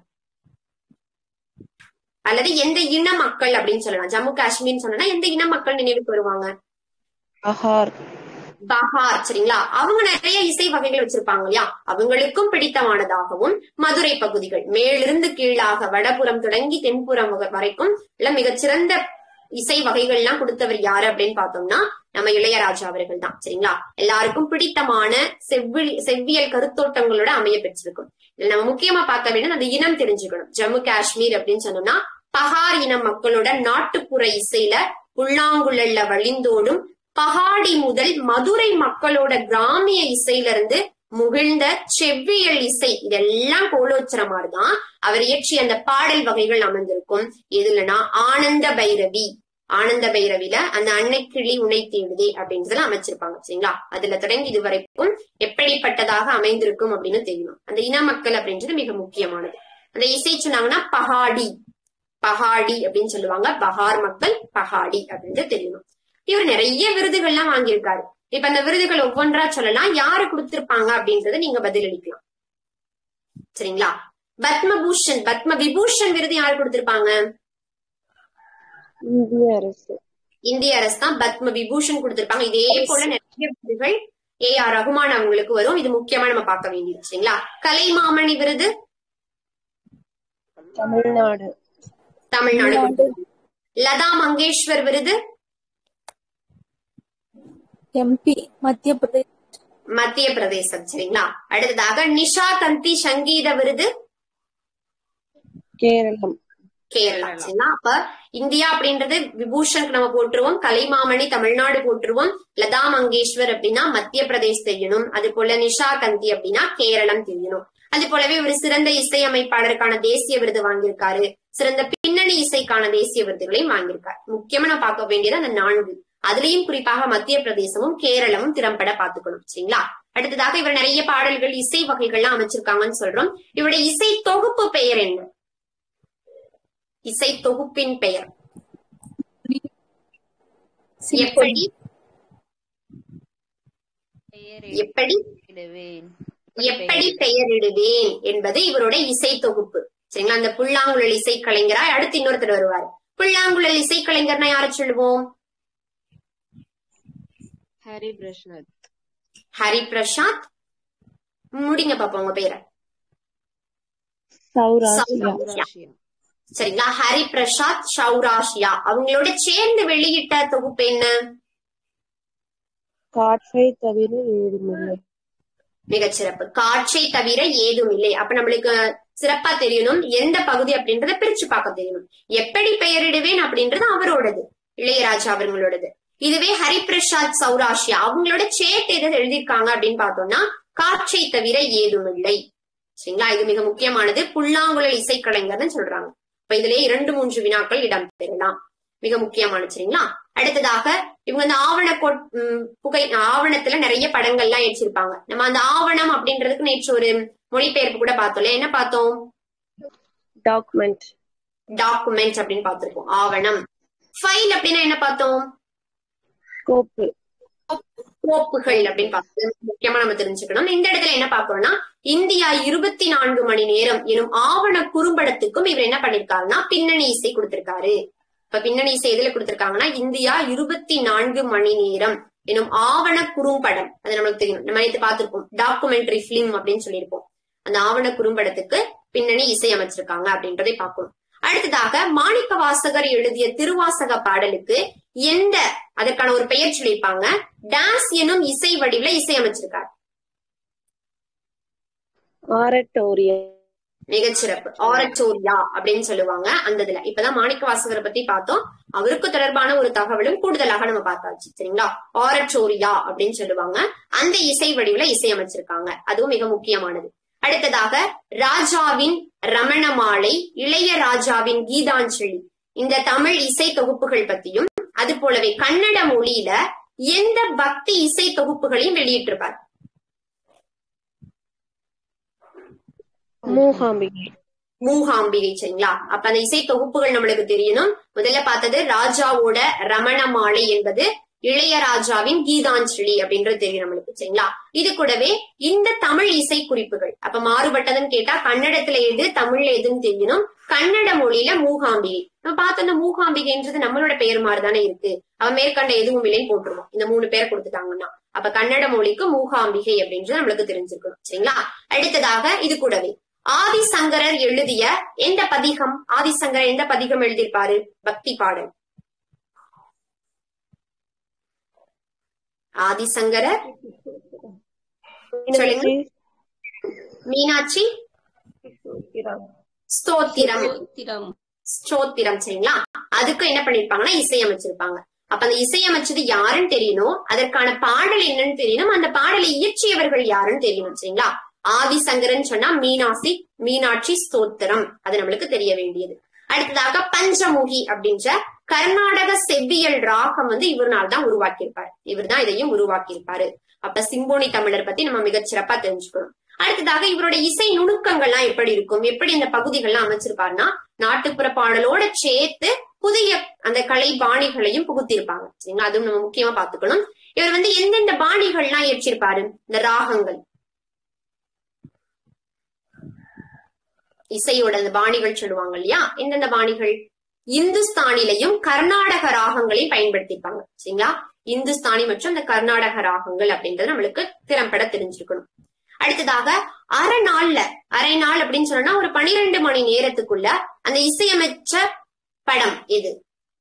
அல்லது எந்த இன மக்கள் அப்படின்னு சொல்லலாம். ஜம்மு காஷ்மீர் சொன்னா எந்த இன மக்கள் நினைவுக்கு வருவாங்க? பஹார். பஹார். சரிங்களா? அவங்க நிறைய இசை வகைகள் வச்சிருப்பாங்க இல்லையா? அவங்களுக்கும் பிடித்தமானதாகவும் மதுரை பகுதிகள் மேலிருந்து கீழாக வடபுறம் தொடங்கி தென்புறம் வரைக்கும் எல்லாம் மிகச்சிறந்த இசை வகைகள் எல்லாம் கொடுத்தவர் யாரு அப்படின்னு பார்த்தோம்னா நம்ம இளையராஜா அவர்கள் தான். சரிங்களா? எல்லாருக்கும் பிடித்தமான செவ்வி செவ்வியல் கருத்தோட்டங்களோட அமைய பெற்றிருக்கும். இதுல நம்ம முக்கியமா பார்க்க வேண்டும், அந்த இனம் தெரிஞ்சுக்கணும். ஜம்மு காஷ்மீர் அப்படின்னு சொன்னோம்னா பஹார் இன மக்களோட நாட்டுப்புற இசையில புல்லாங்குழல்ல வழிந்தோடும் பஹாடி முதல் மதுரை மக்களோட கிராமிய இசையில இருந்து முகிழ்ந்த செவ்வியல் இசை இதெல்லாம் கோலோச்சர மாதிரிதான் அவர் இயற்றிய அந்த பாடல் வகைகள் அமைந்திருக்கும். எதுலன்னா ஆனந்த பைரவி, ஆனந்த பைரவில அந்த அன்னைக்கிளி உனை தேடுதே அப்படின்றதெல்லாம் அமைச்சிருப்பாங்க. சரிங்களா? அதுல தொடங்கி இது வரைக்கும் எப்படிப்பட்டதாக அமைந்திருக்கும் அப்படின்னு தெரியணும். அந்த இன மக்கள் அப்படின்றது மிக முக்கியமானது. அந்த இசை சொன்னாங்கன்னா பஹாடி, பஹாடி அப்படின்னு சொல்லுவாங்க. பஹார் மக்கள் பஹாடி அப்படின்றது தெரியணும். இவர் நிறைய விருதுகள்லாம் வாங்கியிருக்காரு. இப்ப அந்த விருதுகள் ஒவ்வொன்றா சொல்லலாம், யாரு கொடுத்திருப்பாங்க அப்படின்றத நீங்க பதிலளிக்கலாம். சரிங்களா? பத்மபூஷன், பத்ம விபூஷன் விருது யாரு கொடுத்திருப்பாங்க? இந்திய அரசு. இந்திய அரசு தான் பத்ம விபூஷன் கொடுத்திருப்பாங்க. இதே போல நிறைய விருதுகள் ஏ ஆர் ரகுமான் அவங்களுக்கு வரும். இது முக்கியமா நம்ம பார்க்க வேண்டியது சரிங்களா. கலைமாமணி விருது தமிழ்நாடு தமிழ்நாடு. லதா மங்கேஷ்வர் விருது எம்பி மத்திய பிரதேஷ் மத்திய பிரதேசம் சரிங்களா. அடுத்ததாக நிஷா கந்தி சங்கீத விருது கேரளம் கேரளா சரிங்களா. அப்ப இந்தியா அப்படின்றது விபூஷனுக்கு நம்ம போட்டுருவோம், கலைமாமணி தமிழ்நாடு போட்டுருவோம், லதா மங்கேஷ்வர் அப்படின்னா மத்திய பிரதேஷ் தெரியணும், அது போல நிஷா கந்தி அப்படின்னா கேரளம் தெரியணும். அது போலவே ஒரு சிறந்த இசையமைப்பாளருக்கான தேசிய விருது வாங்கியிருக்காரு, சிறந்த பின்னணி இசைக்கான தேசிய விருதுகளையும் வாங்கியிருக்காரு. முக்கியமா நான் பார்க்க வேண்டியது அந்த நான்கு, அதுலயும் குறிப்பாக மத்திய பிரதேசமும் கேரளமும் திறம்பட பாத்துக்கணும் சரிங்களா. அடுத்ததாக இவர் நிறைய பாடல்கள் இசை வகைகள்லாம் அமைச்சிருக்காங்கன்னு சொல்றோம். இவருடைய இசை தொகுப்பு பெயர் என்ன? இசை தொகுப்பின் பெயர் எப்படி எப்படி எப்படி பெயரிடுவேன் என்பது இவருடைய இசை தொகுப்பு சரிங்களா. அந்த புல்லாங்குழல் இசை கலைஞரா அடுத்து இன்னொருத்தர் வருவாரு. புல்லாங்குழல் இசை கலைஞர்னா யார சொல்லுவோம்? ஹரி பிரசாத் ஹரி பிரசாத். முடிங்க பாப்போம் உங்க பேரை. சௌராஷ்டிரா சரிங்களா. ஹரி பிரசாத் சௌராஷ்டிரா அவங்களோட சேர்ந்து வெளியிட்ட தொகுப்பு என்ன? காற்றை தவிர ஏதுமில்லை. மிகச்சிறப்பு. காற்றை தவிர ஏதும் இல்லை. அப்ப நம்மளுக்கு சிறப்பா தெரியணும் எந்த பகுதி அப்படின்றத பிரிச்சு பார்க்க தெரியணும். எப்படி பெயரிடுவேன் அப்படின்றது அவரோடது, இளையராஜா அவங்களோடது. இதுவே ஹரிபிரசாத் சௌராஷ்டிரா அவங்களோட சேட் எது எழுதியிருக்காங்க அப்படின்னு பார்த்தோம்னா காற்றை தவிர ஏதும் இல்லை சரிங்களா. இது மிக முக்கியமானது. புல்லாங்குழல் இசைக்கலைஞர்னு சொல்றாங்க. இப்ப இதுலயே இரண்டு மூன்று வினாக்கள் இடம் பெறலாம். மிக முக்கியமானது சரிங்களா. அடுத்ததாக இவங்க அந்த ஆவண புகை ஆவணத்துல நிறைய படங்கள்லாம் ஏற்றிருப்பாங்க. நம்ம அந்த ஆவணம் அப்படின்றதுக்கு நேற்று ஒரு மொழிபெயர்ப்பு கூட பார்த்தோம்ல. என்ன பார்த்தோம்? டாக்குமெண்ட் டாக்குமெண்ட் அப்படின்னு பார்த்திருக்கோம். ஆவணம். ஃபைல் அப்படின்னா என்ன பார்த்தோம்? கோப்பு கோப்புகள் அப்படின்னு பார்த்தோம். முக்கியமா நம்ம தெரிஞ்சுக்கணும். இந்த இடத்துல என்ன பார்க்கணும்னா இந்தியா இருபத்தி நான்கு மணி நேரம் எனும் ஆவண குறும்படத்துக்கும் இவர் என்ன பண்ணிருக்காருன்னா பின்னணி இசை கொடுத்திருக்காரு. இப்ப பின்னணி இசை எதுல கொடுத்திருக்காங்கன்னா இந்தியா இருபத்தி நான்கு மணி நேரம் எனும் ஆவண குறும்படம், அது நம்மளுக்கு தெரியும், நம்ம நேற்று பார்த்திருப்போம் டாக்குமெண்ட்ரி பிலிம் அப்படின்னு சொல்லியிருப்போம். அந்த ஆவண குறும்படத்துக்கு பின்னணி இசை அமைச்சிருக்காங்க அப்படின்றதை பார்க்கணும். அடுத்ததாக மாணிக்க வாசகர் எழுதிய திருவாசக பாடலுக்கு எந்த அதற்கான ஒரு பெயர் சொல்லியிருப்பாங்க. டான்ஸ் எனும் இசை வடிவுல இசை அமைச்சிருக்காரு. ஆரட்டோரியா. மிகச்சிறப்பு. ஆரட்டோரியா அப்படின்னு சொல்லுவாங்க அந்த இதுல. இப்பதான் மாணிக்க வாசகரை பத்தி பார்த்தோம். அவருக்கு தொடர்பான ஒரு தகவலும் கூடுதலாக நம்ம பார்த்தாச்சு சரிங்களா. ஆரட்டோரியா அப்படின்னு சொல்லுவாங்க. அந்த இசை வடிவுல இசை அமைச்சிருக்காங்க. அதுவும் மிக முக்கியமானது. அடுத்ததாக ராஜாவின் ரமணமாலை, இளையராஜாவின் கீதாஞ்சலி, இந்த தமிழ் இசை தொகுப்புகள் பத்தியும் அது போலவே கன்னட மொழியில எந்த பக்தி இசை தொகுப்புகளையும் வெளியிட்டிருப்பார்? மூகாம்பிகை. மூகாம்பிகை சரிங்களா. அப்ப அந்த இசை தொகுப்புகள் நம்மளுக்கு தெரியணும். முதல்ல பார்த்தது ராஜாவோட ரமணமாலை என்பது, இளையராஜாவின் கீதாஞ்சலி அப்படின்றது தெரியும் நம்மளுக்கு சரிங்களா. இது கூடவே இந்த தமிழ் இசை குறிப்புகள் அப்ப மாறுபட்டதுன்னு கேட்டா கன்னடத்துல எது தமிழ்ல எதுன்னு தெரியணும். கன்னட மொழியில மூகாம்பிகை. நம்ம பார்த்தோம்னா மூகாம்பிகைன்றது நம்மளோட பெயர் மாதிரிதானே இருக்கு. அவ மேற்கண்ட எதுவும் இல்லைன்னு போட்டுருவோம். இந்த மூணு பேர் கொடுத்துட்டாங்கன்னா அப்ப கன்னட மொழிக்கு மூகாம்பிகை அப்படின்றது நம்மளுக்கு தெரிஞ்சிருக்கணும் சரிங்களா. அடுத்ததாக இது கூடவே ஆதிசங்கரர் எழுதிய எந்த பதிகம், ஆதிசங்கரர் எந்த பதிகம் எழுதியிருப்பாரு? பக்தி பாடல். ஆதிசங்கரர் சொல்லுங்க. மீனாட்சி ஸ்தோத்திரம். ஸ்தோத்திரம் சரிங்களா. அதுக்கு என்ன பண்ணிருப்பாங்கன்னா இசையமைச்சிருப்பாங்க. அப்ப அந்த இசையமைச்சது யாருன்னு தெரியணும், அதற்கான பாடல் என்னன்னு தெரியணும், அந்த பாடலை இயற்றியவர்கள் யாருன்னு தெரியணும் சரிங்களா. ஆதிசங்கரன் சொன்னா மீனாட்சி மீனாட்சி ஸ்தோத்திரம், அது நம்மளுக்கு தெரிய வேண்டியது. அடுத்ததாக பஞ்சமுகி அப்படின்ற கர்நாடக செவ்வியல் ராகம் வந்து இவர்னால் தான் உருவாக்கியிருப்பாரு. இவர் தான் இதையும் உருவாக்கியிருப்பாரு. அப்ப சிம்போனி தமிழர் பத்தி நம்ம மிகச் சிறப்பா தெரிஞ்சுக்கணும். அடுத்ததாக இவருடைய இசை நுணுக்கங்கள்லாம் எப்படி இருக்கும், எப்படி இந்த பகுதிகள்லாம் அமைச்சிருப்பாருன்னா நாட்டுப்புற பாடலோட சேர்த்து புதிய அந்த கலை பாணிகளையும் புகுத்திருப்பாங்க சரிங்களா. அதுவும் நம்ம முக்கியமா பாத்துக்கணும். இவர் வந்து எந்தெந்த பாணிகள்லாம் இயற்றிருப்பாரு, இந்த ராகங்கள் இசையோட அந்த பாணிகள் சொல்லுவாங்க இல்லையா, எந்தெந்த பாணிகள்? இந்துஸ்தானிலையும் கர்நாடக ராகங்களையும் பயன்படுத்திப்பாங்க. சரிங்களா? இந்துஸ்தானி மற்றும் இந்த கர்நாடக ராகங்கள் அப்படின்றது நம்மளுக்கு திறம்பட தெரிஞ்சிருக்கணும். அடுத்ததாக அரை நாள்ல அரை நாள் அப்படின்னு சொன்னா ஒரு பனிரெண்டு மணி நேரத்துக்குள்ள அந்த இசையமைச்ச படம் எது?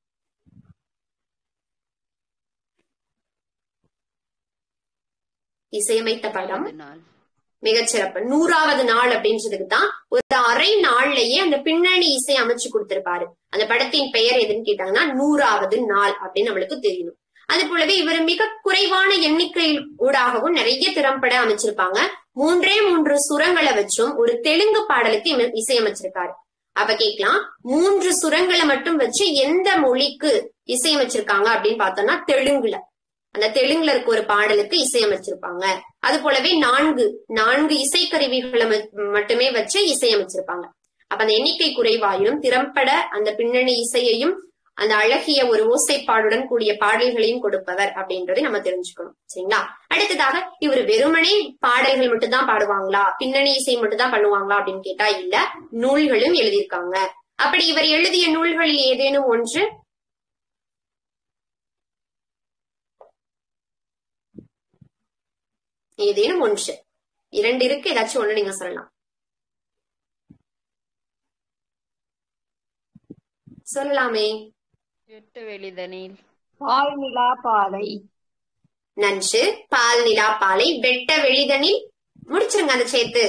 இசையமைத்த படம் மிகச்சிறப்பு. நூறாவது நாள் அப்படின்றதுக்கு தான் ஒரு அரை நாள்லயே அந்த பின்னணி இசை அமைச்சு கொடுத்திருப்பாரு. அந்த படத்தின் பெயர் எதுன்னு கேட்டாங்கன்னா நூறாவது நாள் அப்படின்னு நம்மளுக்கு தெரியணும். அது போலவே இவர் மிக குறைவான எண்ணிக்கை ஊடாகவும் நிறைய திறம்பட அமைச்சிருப்பாங்க. மூன்றே மூன்று சுரங்களை வச்சும் ஒரு தெலுங்கு பாடலுக்கு இசையமைச்சிருக்காரு. அப்ப கேட்கலாம், மூன்று சுரங்களை மட்டும் வச்சு எந்த மொழிக்கு இசையமைச்சிருக்காங்க அப்படின்னு பார்த்தோம்னா தெலுங்குல. அந்த தெலுங்குல இருக்க ஒரு பாடலுக்கு இசையமைச்சிருப்பாங்க. அது போலவே நான்கு நான்கு இசைக்கருவிகளை மட்டுமே வச்சு இசையமைச்சிருப்பாங்க. அப்ப அந்த எண்ணிக்கை குறைவாயும் திறம்பட அந்த பின்னணி இசையையும் அந்த அழகிய ஒரு ஓசைப்பாடுடன் கூடிய பாடல்களையும் கொடுப்பவர் அப்படின்றதை நம்ம தெரிஞ்சுக்கணும். சரிங்களா? அடுத்ததாக இவர் வெறுமனே பாடல்கள் மட்டும் தான் பாடுவாங்களா, பின்னணி இசை மட்டும் தான் பண்ணுவாங்களா அப்படின்னு கேட்டா இல்ல, நூல்களும் எழுதியிருக்காங்க. அப்படி இவர் எழுதிய நூல்களில் ஏதேனும் ஒன்று ஏதேனும் ஒன்று இரண்டு இருக்கு, ஏதாச்சும் ஒண்ணு நீங்க சொல்லலாம். சொல்லலாமே. வெட்ட வெளிதனில் பால் நிலா பாலை. நன்று. பால் நிலா பாலை. வெட்ட வெளிதனில் முடிச்சிருங்க அந்த சேர்த்து.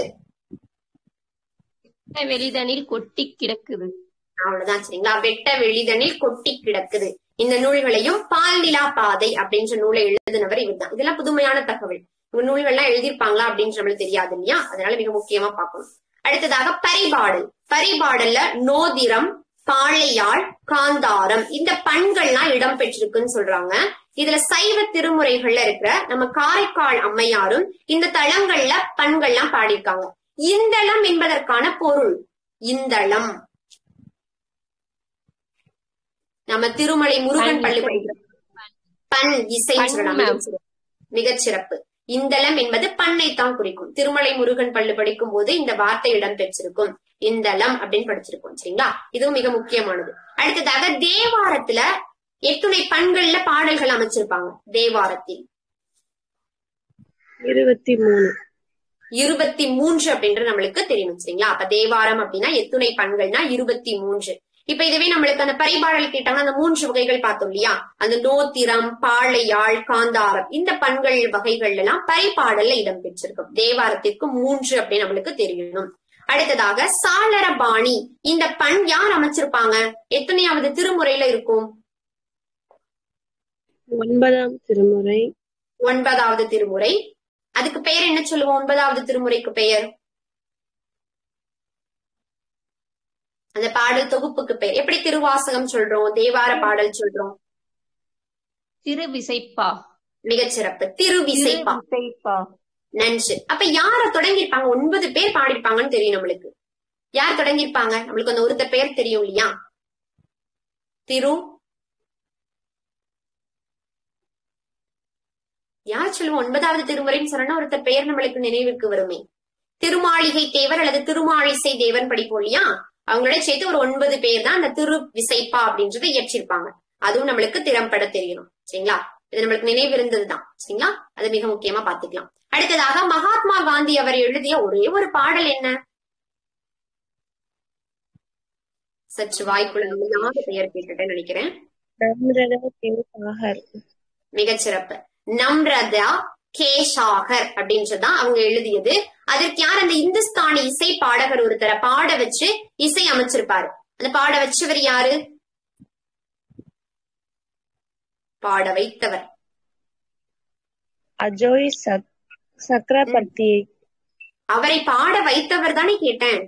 வெட்ட வெளிதனில் கொட்டி கிடக்குது. அவ்வளவுதான். சரிங்களா? வெட்ட வெளிதனில் கொட்டி கிடக்குது. இந்த நூல்களையும் பால் நிலா பாதை அப்படின்ற நூலை எழுதினவர் இவர் தான். இதெல்லாம் புதுமையான தகவல். இவங்க நூல்கள்லாம் எழுதியிருப்பாங்களா அப்படின்னு நம்மளுக்கு தெரியாது இல்லையா? அதனால மிக முக்கியமா பார்க்கணும். அடுத்ததாக பரிபாடல். பரிபாடல்ல நோதிரம், பாளையாள், காந்தாரம் இந்த பண்கள்லாம் இடம் பெற்றிருக்குன்னு சொல்றாங்க. இதுல சைவ திருமுறைகள்ல இருக்கிற நம்ம காரைக்கால் அம்மையாரும் இந்த தளங்கள்ல பண்கள்லாம் பாடியிருக்காங்க. இந்தளம் என்பதற்கான பொருள் இந்தளம். நம்ம திருமலை முருகன் பள்ளி படிக்கிற பண் இசை சொல்லலாம். மிகச்சிறப்பு. இந்தளம் என்பது பண்ணைத்தான் குறிக்கும். திருமலை முருகன் பள்ளி படிக்கும் போது இந்த வார்த்தை இடம் பெற்றிருக்கும். இந்தளம் அப்படின்னு படிச்சிருக்கோம். சரிங்களா? இதுவும் மிக முக்கியமானது. அடுத்ததாக தேவாரத்துல எத்துணை பண்கள்ல பாடல்கள் அமைச்சிருப்பாங்க? தேவாரத்தில் இருபத்தி மூணு இருபத்தி மூன்று அப்படின்றது நம்மளுக்கு தெரியணும். சரிங்களா? அப்ப தேவாரம் அப்படின்னா எத்துணை பண்கள்னா இருபத்தி மூன்று. இப்ப இதுவே நம்மளுக்கு அந்த பரிபாடல் கேட்டாங்கன்னா அந்த மூன்று வகைகள் பார்த்தோம் இல்லையா? அந்த நோத்திரம், பாளையாள், காந்தாரம் இந்த பண்கள் வகைகள் எல்லாம் பரிபாடல்ல இடம் பெற்றிருக்கும். தேவாரத்திற்கு மூன்று அப்படின்னு நம்மளுக்கு தெரியணும். அடுத்ததாக சாளரபாணி. இந்த பண் யார் அமைச்சிருப்பாங்க? எத்தனையாவது திருமுறையில இருக்கும்? ஒன்பதாம் திருமுறை. ஒன்பதாவது திருமுறை. அதுக்கு பெயர் என்ன சொல்லுவோம்? ஒன்பதாவது திருமுறைக்கு பெயர், அந்த பாடல் தொகுப்புக்கு பெயர் எப்படி திருவாசகம் சொல்றோம், தேவார பாடல் சொல்றோம்? திருவிசைப்பா. மிகச்சிறப்பு. திருவிசைப்பா. நன்று. அப்ப யார தொடங்கிருப்பாங்க? ஒன்பது பேர் பாடிருப்பாங்கன்னு தெரியும் நம்மளுக்கு. யார் தொடங்கிருப்பாங்க? நம்மளுக்கு அந்த ஒருத்தர் பேர் தெரியும் இல்லையா? திரு யார் சொல்லுவோம்? ஒன்பதாவது திருமுறைன்னு சொன்னா ஒருத்தர் பெயர் நம்மளுக்கு நினைவுக்கு வருமே. திருமாளிகை தேவர் அல்லது திருமாளிசை தேவன் படிப்போம் இல்லையா? அவங்களோட சேர்த்து ஒரு ஒன்பது பேர் தான் அந்த திரு விசைப்பா அப்படின்றத இயற்றிருப்பாங்க. அதுவும் நம்மளுக்கு திறம்பட தெரியணும். சரிங்களா? இது நம்மளுக்கு நினைவு இருந்ததுதான். சரிங்களா? அது மிக முக்கியமா பாத்துக்கலாம். அடுத்ததாக மகாத்மா காந்தி அவர் எழுதிய ஒரே ஒரு பாடல் என்ன? சற்று வாய்க்குள்ள பெயர் கேட்டுட்டேன்னு நினைக்கிறேன். மிகச்சிறப்பு. நம்ரதா கேஷாகர் அப்படின்றதான் அவங்க எழுதியது. அதற்கு யார்? அந்த இந்துஸ்தானி இசை பாடகர் ஒருத்தர பாட வச்சு இசை அமைச்சிருப்பாரு. அந்த பாட வச்சவர் யாரு? பாட வைத்தவர் அஜோய் சக்கரவர்த்தி. அவரை பாட வைத்தவர் தானே கேட்டேன்.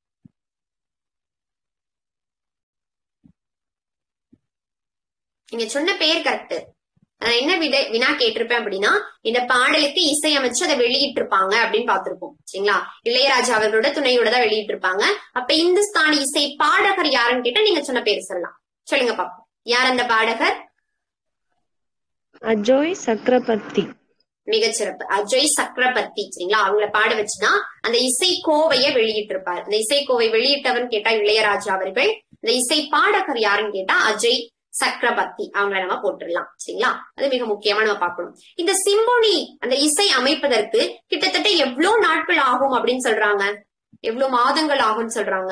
நீங்க சொன்ன பெயர் கரெக்ட். என்ன விட வினா கேட்டிருப்பேன் அப்படின்னா, இந்த பாடலுக்கு இசை அமைச்சு அதை வெளியிட்டு இருப்பாங்க அப்படின்னு பாத்திருப்போம். சரிங்களா? இளையராஜா அவர்களோட துணையோட தான் வெளியிட்டு இருப்பாங்க. அப்ப இந்துஸ்தானி இசை பாடகர் யாருன்னு கேட்டா நீங்க சொன்ன பேர் சொல்லலாம். சொல்லுங்க பாப்போம். யார் அந்த பாடகர்? அஜோய் சக்கரவர்த்தி. மிகச்சிறப்பு. அஜய் சக்கரவர்த்தி சரிங்களா, அவங்கள பாட வச்சுதான் அந்த இசைக்கோவைய வெளியிட்டு இருப்பாரு. அந்த இசைக்கோவை வெளியிட்டவன் கேட்டா இளையராஜா அவர்கள், இந்த இசை பாடகர் யாருன்னு கேட்டா அஜய் சக்கரவர்த்தி, அவங்கள நம்ம போட்டுடலாம் சரிங்களா. அது மிக முக்கியமா நம்ம பார்க்கணும். இந்த சிம்போனி அந்த இசை அமைப்பதற்கு கிட்டத்தட்ட எவ்வளவு நாட்கள் ஆகும் அப்படின்னு சொல்றாங்க, எவ்வளவு மாதங்கள் ஆகும்னு சொல்றாங்க?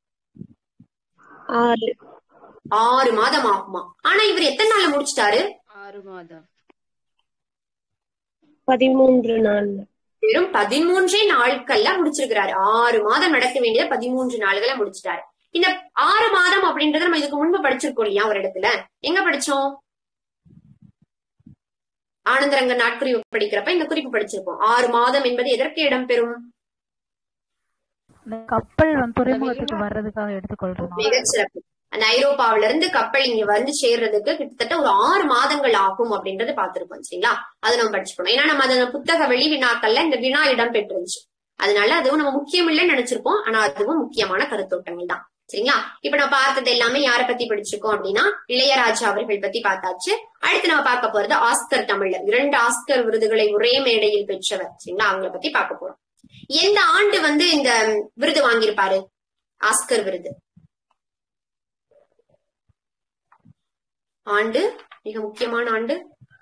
ஆறு ஆறு மாதம் ஆகுமா? ஆனா இவர் எத்தனை நாள்ல முடிச்சிட்டாரு? ஆறு மாதம் பதிமூன்று நாள் வெறும் பதிமூன்றே நாட்கள்ல முடிச்சிருக்கிறாரு. ஆறு மாதம் நடக்க வேண்டியத பதிமூன்று நாள்களை முடிச்சிட்டாரு. இந்த ஆறு மாதம் அப்படின்றத நம்ம இதுக்கு முன்பு படிச்சிருக்கோம் இல்லையா ஒரு இடத்துல, எங்க படிச்சோம்? ஆனந்தரங்க நாட்குறிப்பு படிக்கிறப்ப இந்த குறிப்பு படிச்சிருப்போம். ஆறு மாதம் என்பது எதற்கு இடம்பெறும்? கப்பல் துறைமுகத்துக்கு வர்றதுக்காக எடுத்துக்கொள்றோம். மிகச்சிறப்பு. அந்த ஐரோப்பாவில இருந்து கப்பல் இங்க வந்து சேர்றதுக்கு கிட்டத்தட்ட ஒரு ஆறு மாதங்கள் ஆகும் அப்படின்றது பாத்துருப்போம் சரிங்களா. அது நம்ம படிச்சுக்கணும். ஏன்னா நம்ம அந்த புத்தக வெளி வினாக்கள்ல இந்த வினா இடம் பெற்றுருச்சு, அதனால அதுவும் நம்ம முக்கியம் இல்லைன்னு நினைச்சிருப்போம். ஆனா அதுவும் முக்கியமான கருத்தோட்டங்கள் தான் சரிங்களா. இப்ப நம்ம பார்த்தது எல்லாமே யார பத்தி படிச்சிருக்கோம் அப்படின்னா இளையராஜா அவர்கள் பத்தி பார்த்தாச்சு. அடுத்து நம்ம பார்க்க போறது ஆஸ்கர் தமிழர், இரண்டு ஆஸ்கர் விருதுகளை ஒரே மேடையில் பெற்றவர் சரிங்களா, அவங்கள பத்தி பார்க்க போறோம். எந்த ஆண்டு வந்து இந்த விருது வாங்கியிருப்பாரு, ஆஸ்கர் விருது? ஆண்டு மிக முக்கியமான ஆண்டு,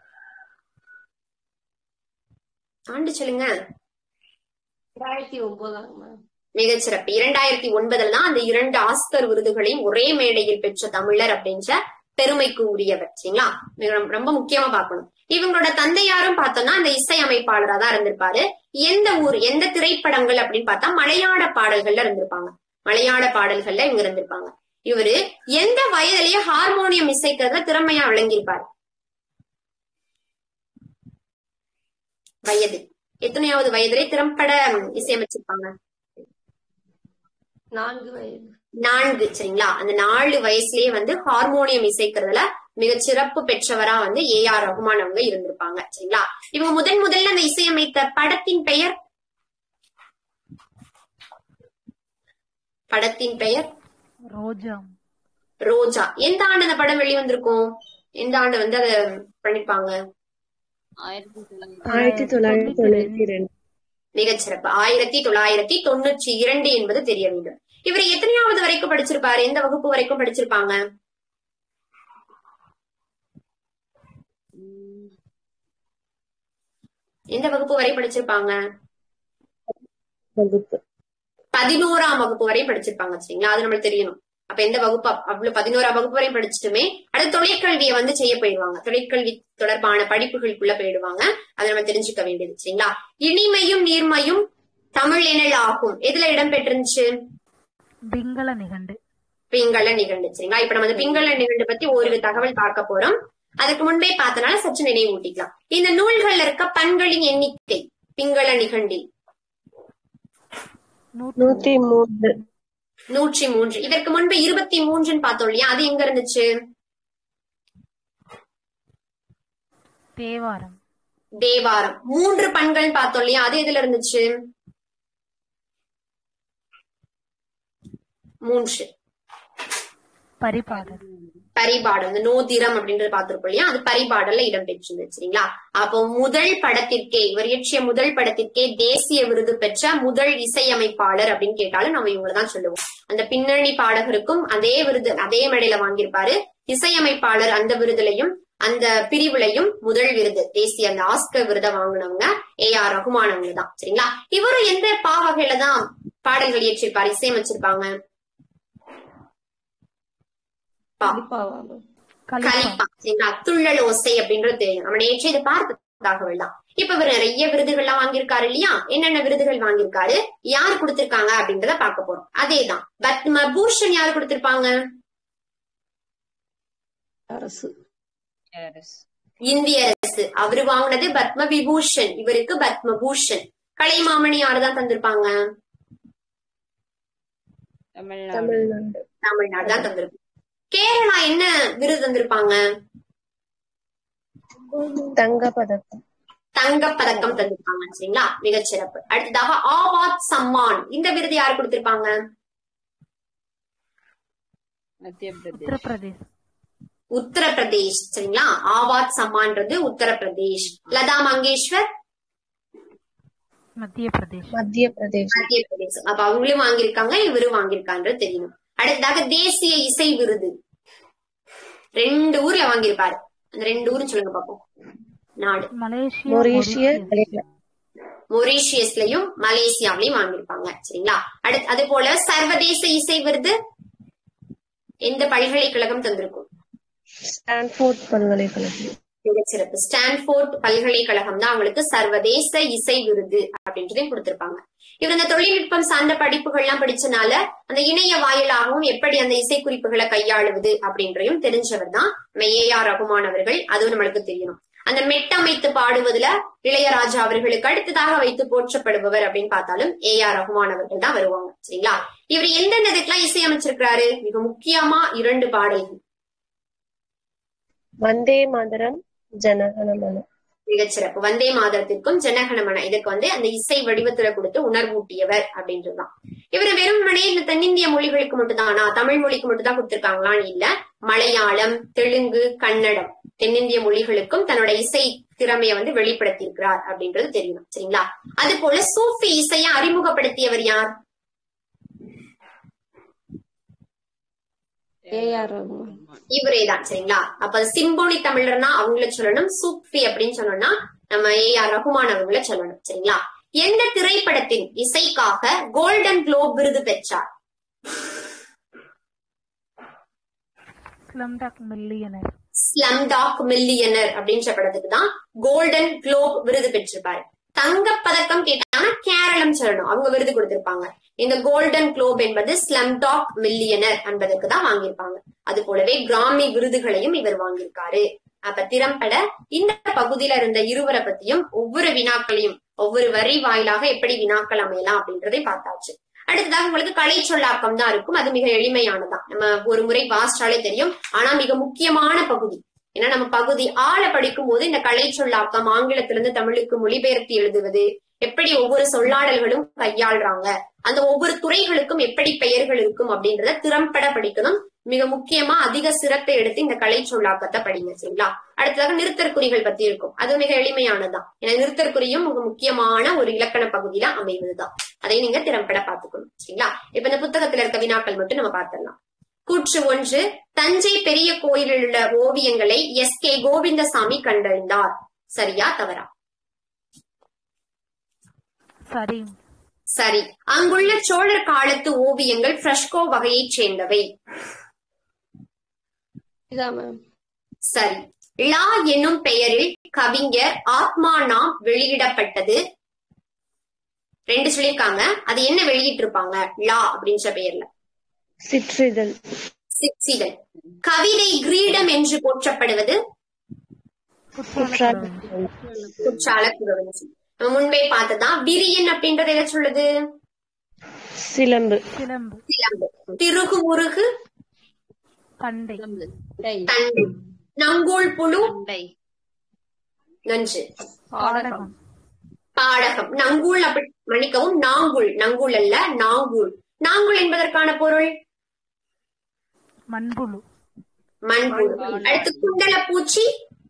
ஆண்டு சொல்லுங்க. ரெண்டாயிரத்தி ஒன்பதாம் மிகச்சிறப்பு. இரண்டாயிரத்தி ஒன்பதுல தான் அந்த இரண்டு ஆஸ்கர் விருதுகளையும் ஒரே மேடையில் பெற்ற தமிழர் அப்படின்ற பெருமைக்கு உரியவர் சரிங்களா. ரொம்ப முக்கியமா பார்க்கணும். இவங்களோட தந்தையாரும் பார்த்தோம்னா அந்த இசை அமைப்பாளரா தான் இருந்திருப்பாரு. எந்த ஊர் எந்த திரைப்படங்கள் அப்படின்னு பார்த்தா மலையாள பாடல்கள்ல இருந்திருப்பாங்க. மலையாள பாடல்கள்ல இவங்க இருந்திருப்பாங்க. இவரு எந்த வயதிலேயே ஹார்மோனியம் இசைக்கிறத திறமையா விளங்கியிருப்பாரு? வயது எத்தனையாவது வயதிலே திறம்பட இசையமைச்சிருப்பாங்க? நான்கு வயது நான்கு சரிங்களா. அந்த நாலு வயசுலயே வந்து ஹார்மோனியம் இசைக்கிறதுல மிக சிறப்பு பெற்றவரா வந்து ஏ ஆர் ரகுமான் அவங்க இருந்திருப்பாங்க சரிங்களா. இவங்க முதன் முதல்ல அந்த இசையமைத்த படத்தின் பெயர், படத்தின் பெயர் ரோஜா. ரோஜா. எந்த ஆண்டு அந்த படம் வெளிவந்திருக்கும், எந்த ஆண்டு வந்து அதை பண்ணிருப்பாங்க? ஆயிரத்தி தொள்ளாயிரத்தி தொண்ணூத்தி இரண்டு. மிகச்சிறப்பு. ஆயிரத்தி தொள்ளாயிரத்தி தொண்ணூற்றி இரண்டு என்பது தெரிய வேண்டும். இவர் எத்தனையாவது வரைக்கும் படிச்சிருப்பாரு, எந்த வகுப்பு வரைக்கும் படிச்சிருப்பாங்க? எந்த வகுப்பு வரை படிச்சிருப்பாங்க? வகுப்பு பதினோராம் வகுப்பு வரை படிச்சிருப்பாங்க சரிங்களா. அது நம்மளுக்கு தெரியணும். அப்ப எந்த வகுப்பு, அவ்வளவு பதினோராம் வகுப்பு வரை படிச்சுட்டுமே அடுத்து தொழிற்கல்வியை வந்து செய்ய போயிடுவாங்க. தொழிற்கல்வி தொடர்பான படிப்புகளுக்குள்ள போயிடுவாங்க. அதை நம்ம தெரிஞ்சுக்க வேண்டியது சரிங்களா. இனிமையும் நீர்மையும் தமிழ் எனல் ஆகும் எதுல இடம் பெற்றிருந்துச்சு? பிங்கள நிகண்டு. பிங்கள நிகண்டு சரிங்களா. இப்ப நம்ம பிங்கள நிகண்டு பத்தி ஒரு தகவல் பார்க்க போறோம். அதுக்கு முன்பே பார்த்தனால சற்று நினைவு ஊட்டிக்கலாம். இந்த நூல்கள்ல இருக்க பண்களின் எண்ணிக்கை பிங்கள நிகண்டில் நூத்தி மூன்று நூற்றி மூன்று. இதற்கு முன்பு இருபத்தி மூன்றுன்னு பார்த்தோம் இல்லையா, அது எங்க இருந்துச்சு? தேவாரம். தேவாரம். மூன்று பண்கள் பார்த்தோம் இல்லையா, அது எதுல இருந்துச்சு? மூன்று. பரிபாடல். பரிபாடல். இந்த நோதிரம் அப்படின்றது பார்த்திருப்போம் இல்லையா, அது பரிபாடல்ல இடம் பெற்றிருந்தது சரிங்களா. அப்போ முதல் படத்திற்கே, இவர் இயற்றிய முதல் படத்திற்கே தேசிய விருது பெற்ற முதல் இசையமைப்பாளர் அப்படின்னு கேட்டாலும் நம்ம இவங்கதான் சொல்லுவோம். அந்த பின்னணி பாடகருக்கும் அதே விருது அதே மேடையில வாங்கியிருப்பாரு. இசையமைப்பாளர் அந்த விருதுலையும் அந்த பிரிவுலையும் முதல் விருது தேசிய அந்த ஆஸ்கர் விருதை வாங்கினவங்க ஏ ஆர் ரகுமான் அவங்க தான் சரிங்களா. இவரும் எந்த பா வகையில தான் பாடல்கள் இயற்றிருப்பாரு, இசையமைச்சிருப்பாங்க? கலிப்பா சரிங்களா. துள்ளல் ஓசை அப்படின்றது தெரியும், நம்ம நேற்று இதை பார்த்த தகவல் தான். இப்ப இவர் நிறைய விருதுகள்லாம் வாங்கியிருக்காரு இல்லையா. என்னென்ன விருதுகள் வாங்கியிருக்காரு, யாரு கொடுத்திருக்காங்க அப்படின்றத பார்க்க போறோம். அதேதான். பத்ம பூஷன் யாரு கொடுத்திருப்பாங்க? அரசு, இந்திய அரசு. அவரு வாங்கினது பத்ம விபூஷன், இவருக்கு பத்ம பூஷன். கலைமாமணி யாருதான் தந்திருப்பாங்க? தமிழ்நாடு தமிழ்நாடு தான் தந்திருப்பாங்க. கேரளா என்ன விருது தந்திருப்பாங்க? தங்க பதக்கம் தங்க பதக்கம் தந்திருப்பாங்க சரிங்களா. மிகச்சிறப்பு. அடுத்ததாக ஆவாத் சம்மான், இந்த விருது யாரு கொடுத்திருப்பாங்க? உத்தரப்பிரதேஷ். உத்தரப்பிரதேஷ் சரிங்களா. ஆவாத் சம்மான்றது உத்தரப்பிரதேஷ். லதா மங்கேஷ்வர் மத்திய பிரதேஷ். மத்திய பிரதேஷ். மத்திய பிரதேசம். அப்ப அவங்களும் வாங்கியிருக்காங்க, இவரும் வாங்கியிருக்கான்றது தெரியணும். அடுத்ததாக தேசிய இசை விருது ரெண்டு ஊர்ல வாங்கியிருப்பாரு. அந்த ரெண்டு ஊரும் சொல்லுங்க பாப்போம். நாடு மலேசியா, மொரீஷிய மொரீஷியஸ்லயும் மலேசியாவிலையும் வாங்கியிருப்பாங்க. சரிங்களா? அடுத்து அது போல சர்வதேச இசை விருது எந்த பல்கலைக்கழகம் தந்திருக்கும்? ஸ்டான்ஃபோர்ட் பல்கலைக்கழகம். மிகச்சிறப்பு. ஸ்டான்ஃபோர்ட் பல்கலைக்கழகம் தான் அவங்களுக்கு சர்வதேச இசை விருது அப்படின்றதையும் கொடுத்திருப்பாங்க. இவர் அந்த தொழில்நுட்பம் சார்ந்த படிப்புகள் எல்லாம் படிச்சனால அந்த இணைய வாயிலாகவும் எப்படி அந்த இசை குறிப்புகளை கையாளுவது அப்படின்றையும் தெரிஞ்சவர் தான் ஏ ஆர் ரகுமான் அவர்கள். அதுவும் நம்மளுக்கு தெரியணும். அந்த மெட்டமைத்து பாடுவதுல இளையராஜா அவர்களுக்கு அடுத்ததாக வைத்து போற்றப்படுபவர் அப்படின்னு பார்த்தாலும் ஏ ஆர் ரகுமான் அவர்கள் தான் வருவாங்க. சரிங்களா? இவர் எந்தெந்ததுக்கெல்லாம் இசை அமைச்சிருக்கிறாரு? மிக முக்கியமா இரண்டு பாடல்கள். வந்தே மாதரம், ஜனகணமன. மிகச்சிறப்பு. வந்தே மாதரத்திற்கும் ஜனகணமன இதுக்கு வந்து அந்த இசை வடிவத்துல கொடுத்து உணர்வூட்டியவர் அப்படின்றதுதான். இவர் வெறுமனே இந்த தென்னிந்திய மொழிகளுக்கு மட்டும்தானா, தமிழ் மொழிக்கு மட்டும் தான் கொடுத்திருக்காங்களான்னு இல்ல, மலையாளம், தெலுங்கு, கன்னடம் தென்னிந்திய மொழிகளுக்கும் தன்னோட இசை திறமையை வந்து வெளிப்படுத்தி இருக்கிறார் அப்படின்றது தெரியணும். சரிங்களா? அது போல சூஃபி இசையை அறிமுகப்படுத்தியவர் யார்? இவரேதான். சரிங்களா? அப்ப சிம்போனி தமிழர்னா அவங்கள சொல்லணும், சூஃபி அப்படின்னு சொன்னோம்னா நம்ம ஏ ஆர் ரகுமான் அவங்கள சொல்லணும். சரிங்களா? எந்த திரைப்படத்தின் இசைக்காக கோல்டன் குளோப் விருது பெற்றார்? Slumdog millionaire. ஸ்லம்டாக் மில்லியனர் அப்படின்ற படத்துக்கு தான் கோல்டன் குளோப் விருது பெற்றிருப்பாரு. தங்கப்பதக்கம் கேட்டாங்கன்னா கேரளம் சொல்லணும், அவங்க விருது கொடுத்திருப்பாங்க. இந்த கோல்டன் குளோப் என்பது ஸ்லம்டாக் மில்லியனர் என்பதற்கு தான் வாங்கியிருப்பாங்க. அது போலவே கிராமி விருதுகளையும் இவர் வாங்கியிருக்காரு. அப்ப திறம்பட இந்த பகுதியில இருந்த இருவரை பத்தியும் ஒவ்வொரு வினாக்களையும் ஒவ்வொரு வரி வாயிலாக எப்படி வினாக்கள் அமையலாம் அப்படின்றதை பார்த்தாச்சு. அடுத்ததாக உங்களுக்கு கலை சொல்லாக்கம் தான் இருக்கும். அது மிக எளிமையானதான், நம்ம ஒரு முறை வாசிச்சாலே தெரியும். ஆனா மிக முக்கியமான பகுதி. ஏன்னா நம்ம பகுதி ஆள படிக்கும் போது இந்த கலை சொல்லாக்கம் ஆங்கிலத்திலிருந்து தமிழுக்கு மொழிபெயர்த்து எழுதுவது, எப்படி ஒவ்வொரு சொல்லாடல்களும் கையாளுறாங்க, அந்த ஒவ்வொரு துறைகளுக்கும் எப்படி பெயர்கள் இருக்கும் அப்படின்றத திறம்பட படிக்கணும். மிக முக்கியமா அதிக சிரத்தை எடுத்து இந்த கலை சொல்லாக்கத்தை படிங்க. சரிங்களா? அடுத்ததாக நிறுத்தற்குறிகள் பத்தி இருக்கும். அது மிக எளிமையானதான். ஏன்னா நிறுத்தற்குறியும் மிக முக்கியமான ஒரு இலக்கண பகுதியில அமைவதுதான். அதை நீங்க திறம்பட பாத்துக்கணும். சரிங்களா? இப்ப இந்த புத்தகத்துல இருக்க வினாக்கள் மட்டும் நம்ம பார்த்திடலாம். கூற்று ஒன்று, தஞ்சை பெரிய கோயிலில் உள்ள ஓவியங்களை எஸ் கே கோவிந்தசாமி கண்டறிந்தார். சரியா தவறா? சரி. சரி. அங்குள்ள சோழர் காலத்து ஓவியங்கள் ஃப்ரெஸ்கோ வகையைச் சேர்ந்தவை. சரி. லா என்னும் பெயரில் கவிஞர் ஆத்மா நாம் வெளியிடப்பட்டது. ரெண்டு சொல்லியிருக்காங்க, அது என்ன வெளியிட்டு இருப்பாங்க? லா அப்படின்ற பெயர்ல சிற்றிதழ். சிற்றிதழ். கவிதை கிரீடம் என்று போற்றப்படுவது குற்றால குறவஞ்சி. நம்ம முன்பே பார்த்ததான். விரியன் அப்படின்றது எதை சொல்லுது? சிலம்பு. சிலம்பு. சிலம்பு. திருகு முருகு தண்டை. தண்டை. நங்கூல் புழு நஞ்சு. பாடகம். பாடகம். நங்கூல் அப்படி மன்னிக்கவும், நாங்கூல். நங்கூல் அல்ல, நாங்கூல். நாங்கூல் என்பதற்கான பொருள் மண்புழு. மண்புழு. அடுத்து குண்டல பூச்சி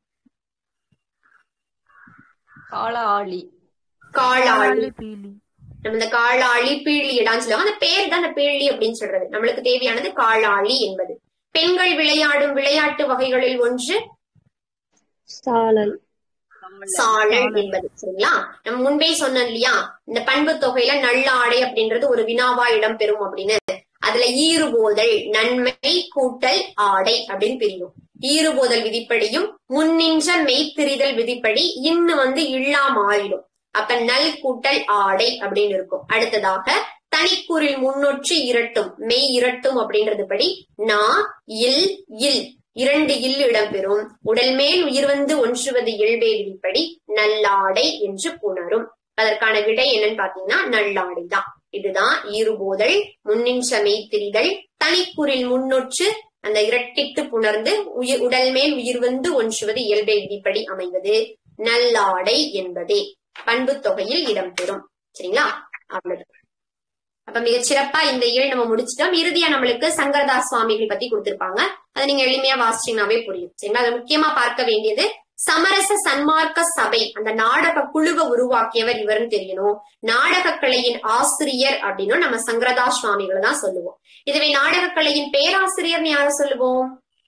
காளாளி. காளாளி. பீலி. நம்ம இந்த காளாளி பீழி இடான்னு சொல்லுவாங்க. அந்த பேர் தான் அந்த பீழி அப்படின்னு சொல்றது. நம்மளுக்கு தேவையானது காளாளி என்பது. பெண்கள் விளையாடும் விளையாட்டு வகைகளில் ஒன்று சாழல். சாழல் என்பது. சரிங்களா? நம்ம முன்பே சொன்னோம் இல்லையா, இந்த பண்பு தொகையில நல்ல ஆடை அப்படின்றது ஒரு வினாவா இடம் பெறும் அப்படின்னு. அதுல ஈறுபோதல், நன்மை கூட்டல் ஆடை அப்படின்னு பிரியும். ஈறுபோதல் விதிப்படியும் முன்னின்ற மெய்ப்பிரிதல் விதிப்படி இன்னும் வந்து இல்லா மாறிடும். அப்ப நல் கூட்டல் ஆடை அப்படின்னு இருக்கும். அடுத்ததாக தனிக்கூறில் முன்னொற்று இரட்டும், மெய் இரட்டும் அப்படின்றது படி நா இல் இல் இரண்டு இல் இடம்பெறும். உடல் மேல் உயிர் வந்து ஒன்றுவது இயல்பே விதிப்படி நல்லாடை என்று புணரும். அதற்கான விடை என்னன்னு பாத்தீங்கன்னா நல்லாடை தான். இதுதான் ஈறுபோதல், முன்னின்ற மெய்ப்பிரிதல், தனிக்கூறில் முன்னொற்று அந்த இரட்டித்து புணர்ந்து உயிர் உடல் மேல் உயிர் வந்து ஒன்றுவது இயல்பை விதிப்படி அமைவது நல்லாடை என்பதே பண்பு தொகையில் இடம்பெறும். சரிங்களா? அவ்வளவு. அப்ப மிக சிறப்பா இந்த இயல் நம்ம முடிச்சிட்டோம். இறுதியா நம்மளுக்கு சங்கரதாஸ் சுவாமிகள் பத்தி கொடுத்திருப்பாங்க. அதை நீங்க எளிமையா வாசிச்சீங்கன்னாவே புரியும். சரிங்களா? அது முக்கியமா பார்க்க வேண்டியது சமரச சன்மார்க்க சபை அந்த நாடக குழுவை உருவாக்கியவர் இவர்னு தெரியணும். நாடக கலையின் ஆசிரியர் அப்படின்னா நம்ம சங்கரதா சுவாமிகளை தான் சொல்லுவோம். இதுவே நாடக கலையின் பேராசிரியர் யார சொல்லுவோம்?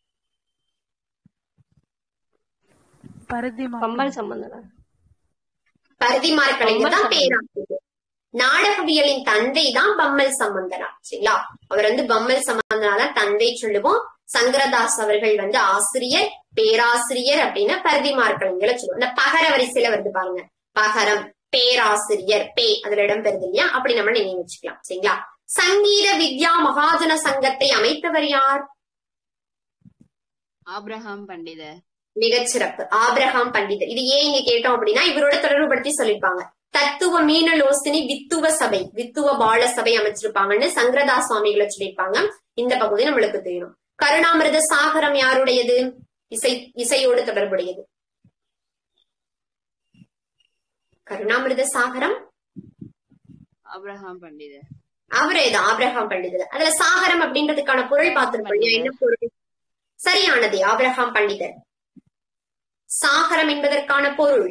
பம்மல் சம்பந்தனார். பரதிமார் கலைஞர் தான் பேராசிரியர். நாடகவியலின் தந்தை தான் பம்மல் சம்பந்தனார். சரிங்களா? அவர் வந்து பம்மல் சம்பந்தனார் தந்தை சொல்லுவோம். சங்கரதாஸ் அவர்கள் வந்து ஆசிரியர், பேராசிரியர் அப்படின்னு பரதிமார் கலைஞரை சொல்லுவோம். இந்த பகர வரிசையில வருது பாருங்க, பகரம், பேராசிரியர், பே அதுல இடம் பெறுது இல்லையா? அப்படி நம்ம நினைவு வச்சுக்கலாம். சரிங்களா? சங்கீத வித்யா மகாஜன சங்கத்தை அமைத்தவர் யார்? ஆப்ரஹாம் பண்டிதர். மிகச்சிறப்பு, ஆப்ரஹாம் பண்டிதர். இது ஏன் இங்க கேட்டோம் அப்படின்னா இவரோட தொடர்புபடுத்தி சொல்லிருப்பாங்க. தத்துவ மீனலோசினி வித்துவ சபை, வித்துவ பால சபை அமைச்சிருப்பாங்கன்னு சங்கரதா சுவாமிகளை சொல்லியிருப்பாங்க. இந்த பகுதி நம்மளுக்கு தெரியும். கருணாமிரத சாகரம் யாருடையது? இசை இசையோடு தொடர்புடையது. கருணாமிரத சாகரம் ஆப்ரஹாம் பண்டிதர். அவரேதான், ஆப்ரஹாம் பண்டிதர். அதுல சாகரம் அப்படின்றதுக்கான பொருள் பார்த்திருப்போம். என்ன பொருள்? சரியானது, ஆப்ரஹாம் பண்டிதர். சாகரம் என்பதற்கான பொருள்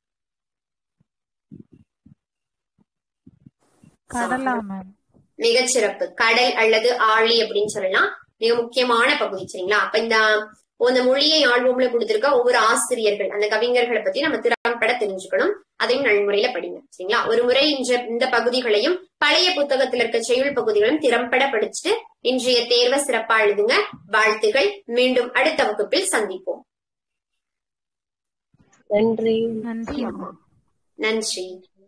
மிகச்சிறப்பு, கடல் அல்லது ஆழி அப்படின்னு சொல்லலாம். மிக முக்கியமான பகுதி. சரிங்களா? அப்ப இந்த இந்த மொழியை ஆழ்வோம்ல கொடுத்திருக்க ஒவ்வொரு ஆசிரியர்கள் அந்த கவிஞர்களை பத்தி நம்ம திறம்பட தெரிஞ்சுக்கணும். அதையும் நடைமுறையில படிங்க. சரிங்களா? ஒரு முறை இன்ற இந்த பகுதிகளையும் பழைய புத்தகத்துல இருக்க செய்யுள் பகுதிகளையும் திறம்பட படிச்சுட்டு இன்றைய தேர்வை சிறப்பா எழுதுங்க. வாழ்த்துகள். மீண்டும் அடுத்த வகுப்பில் சந்திப்போம். நன்றி. நன்றி. நன்றி.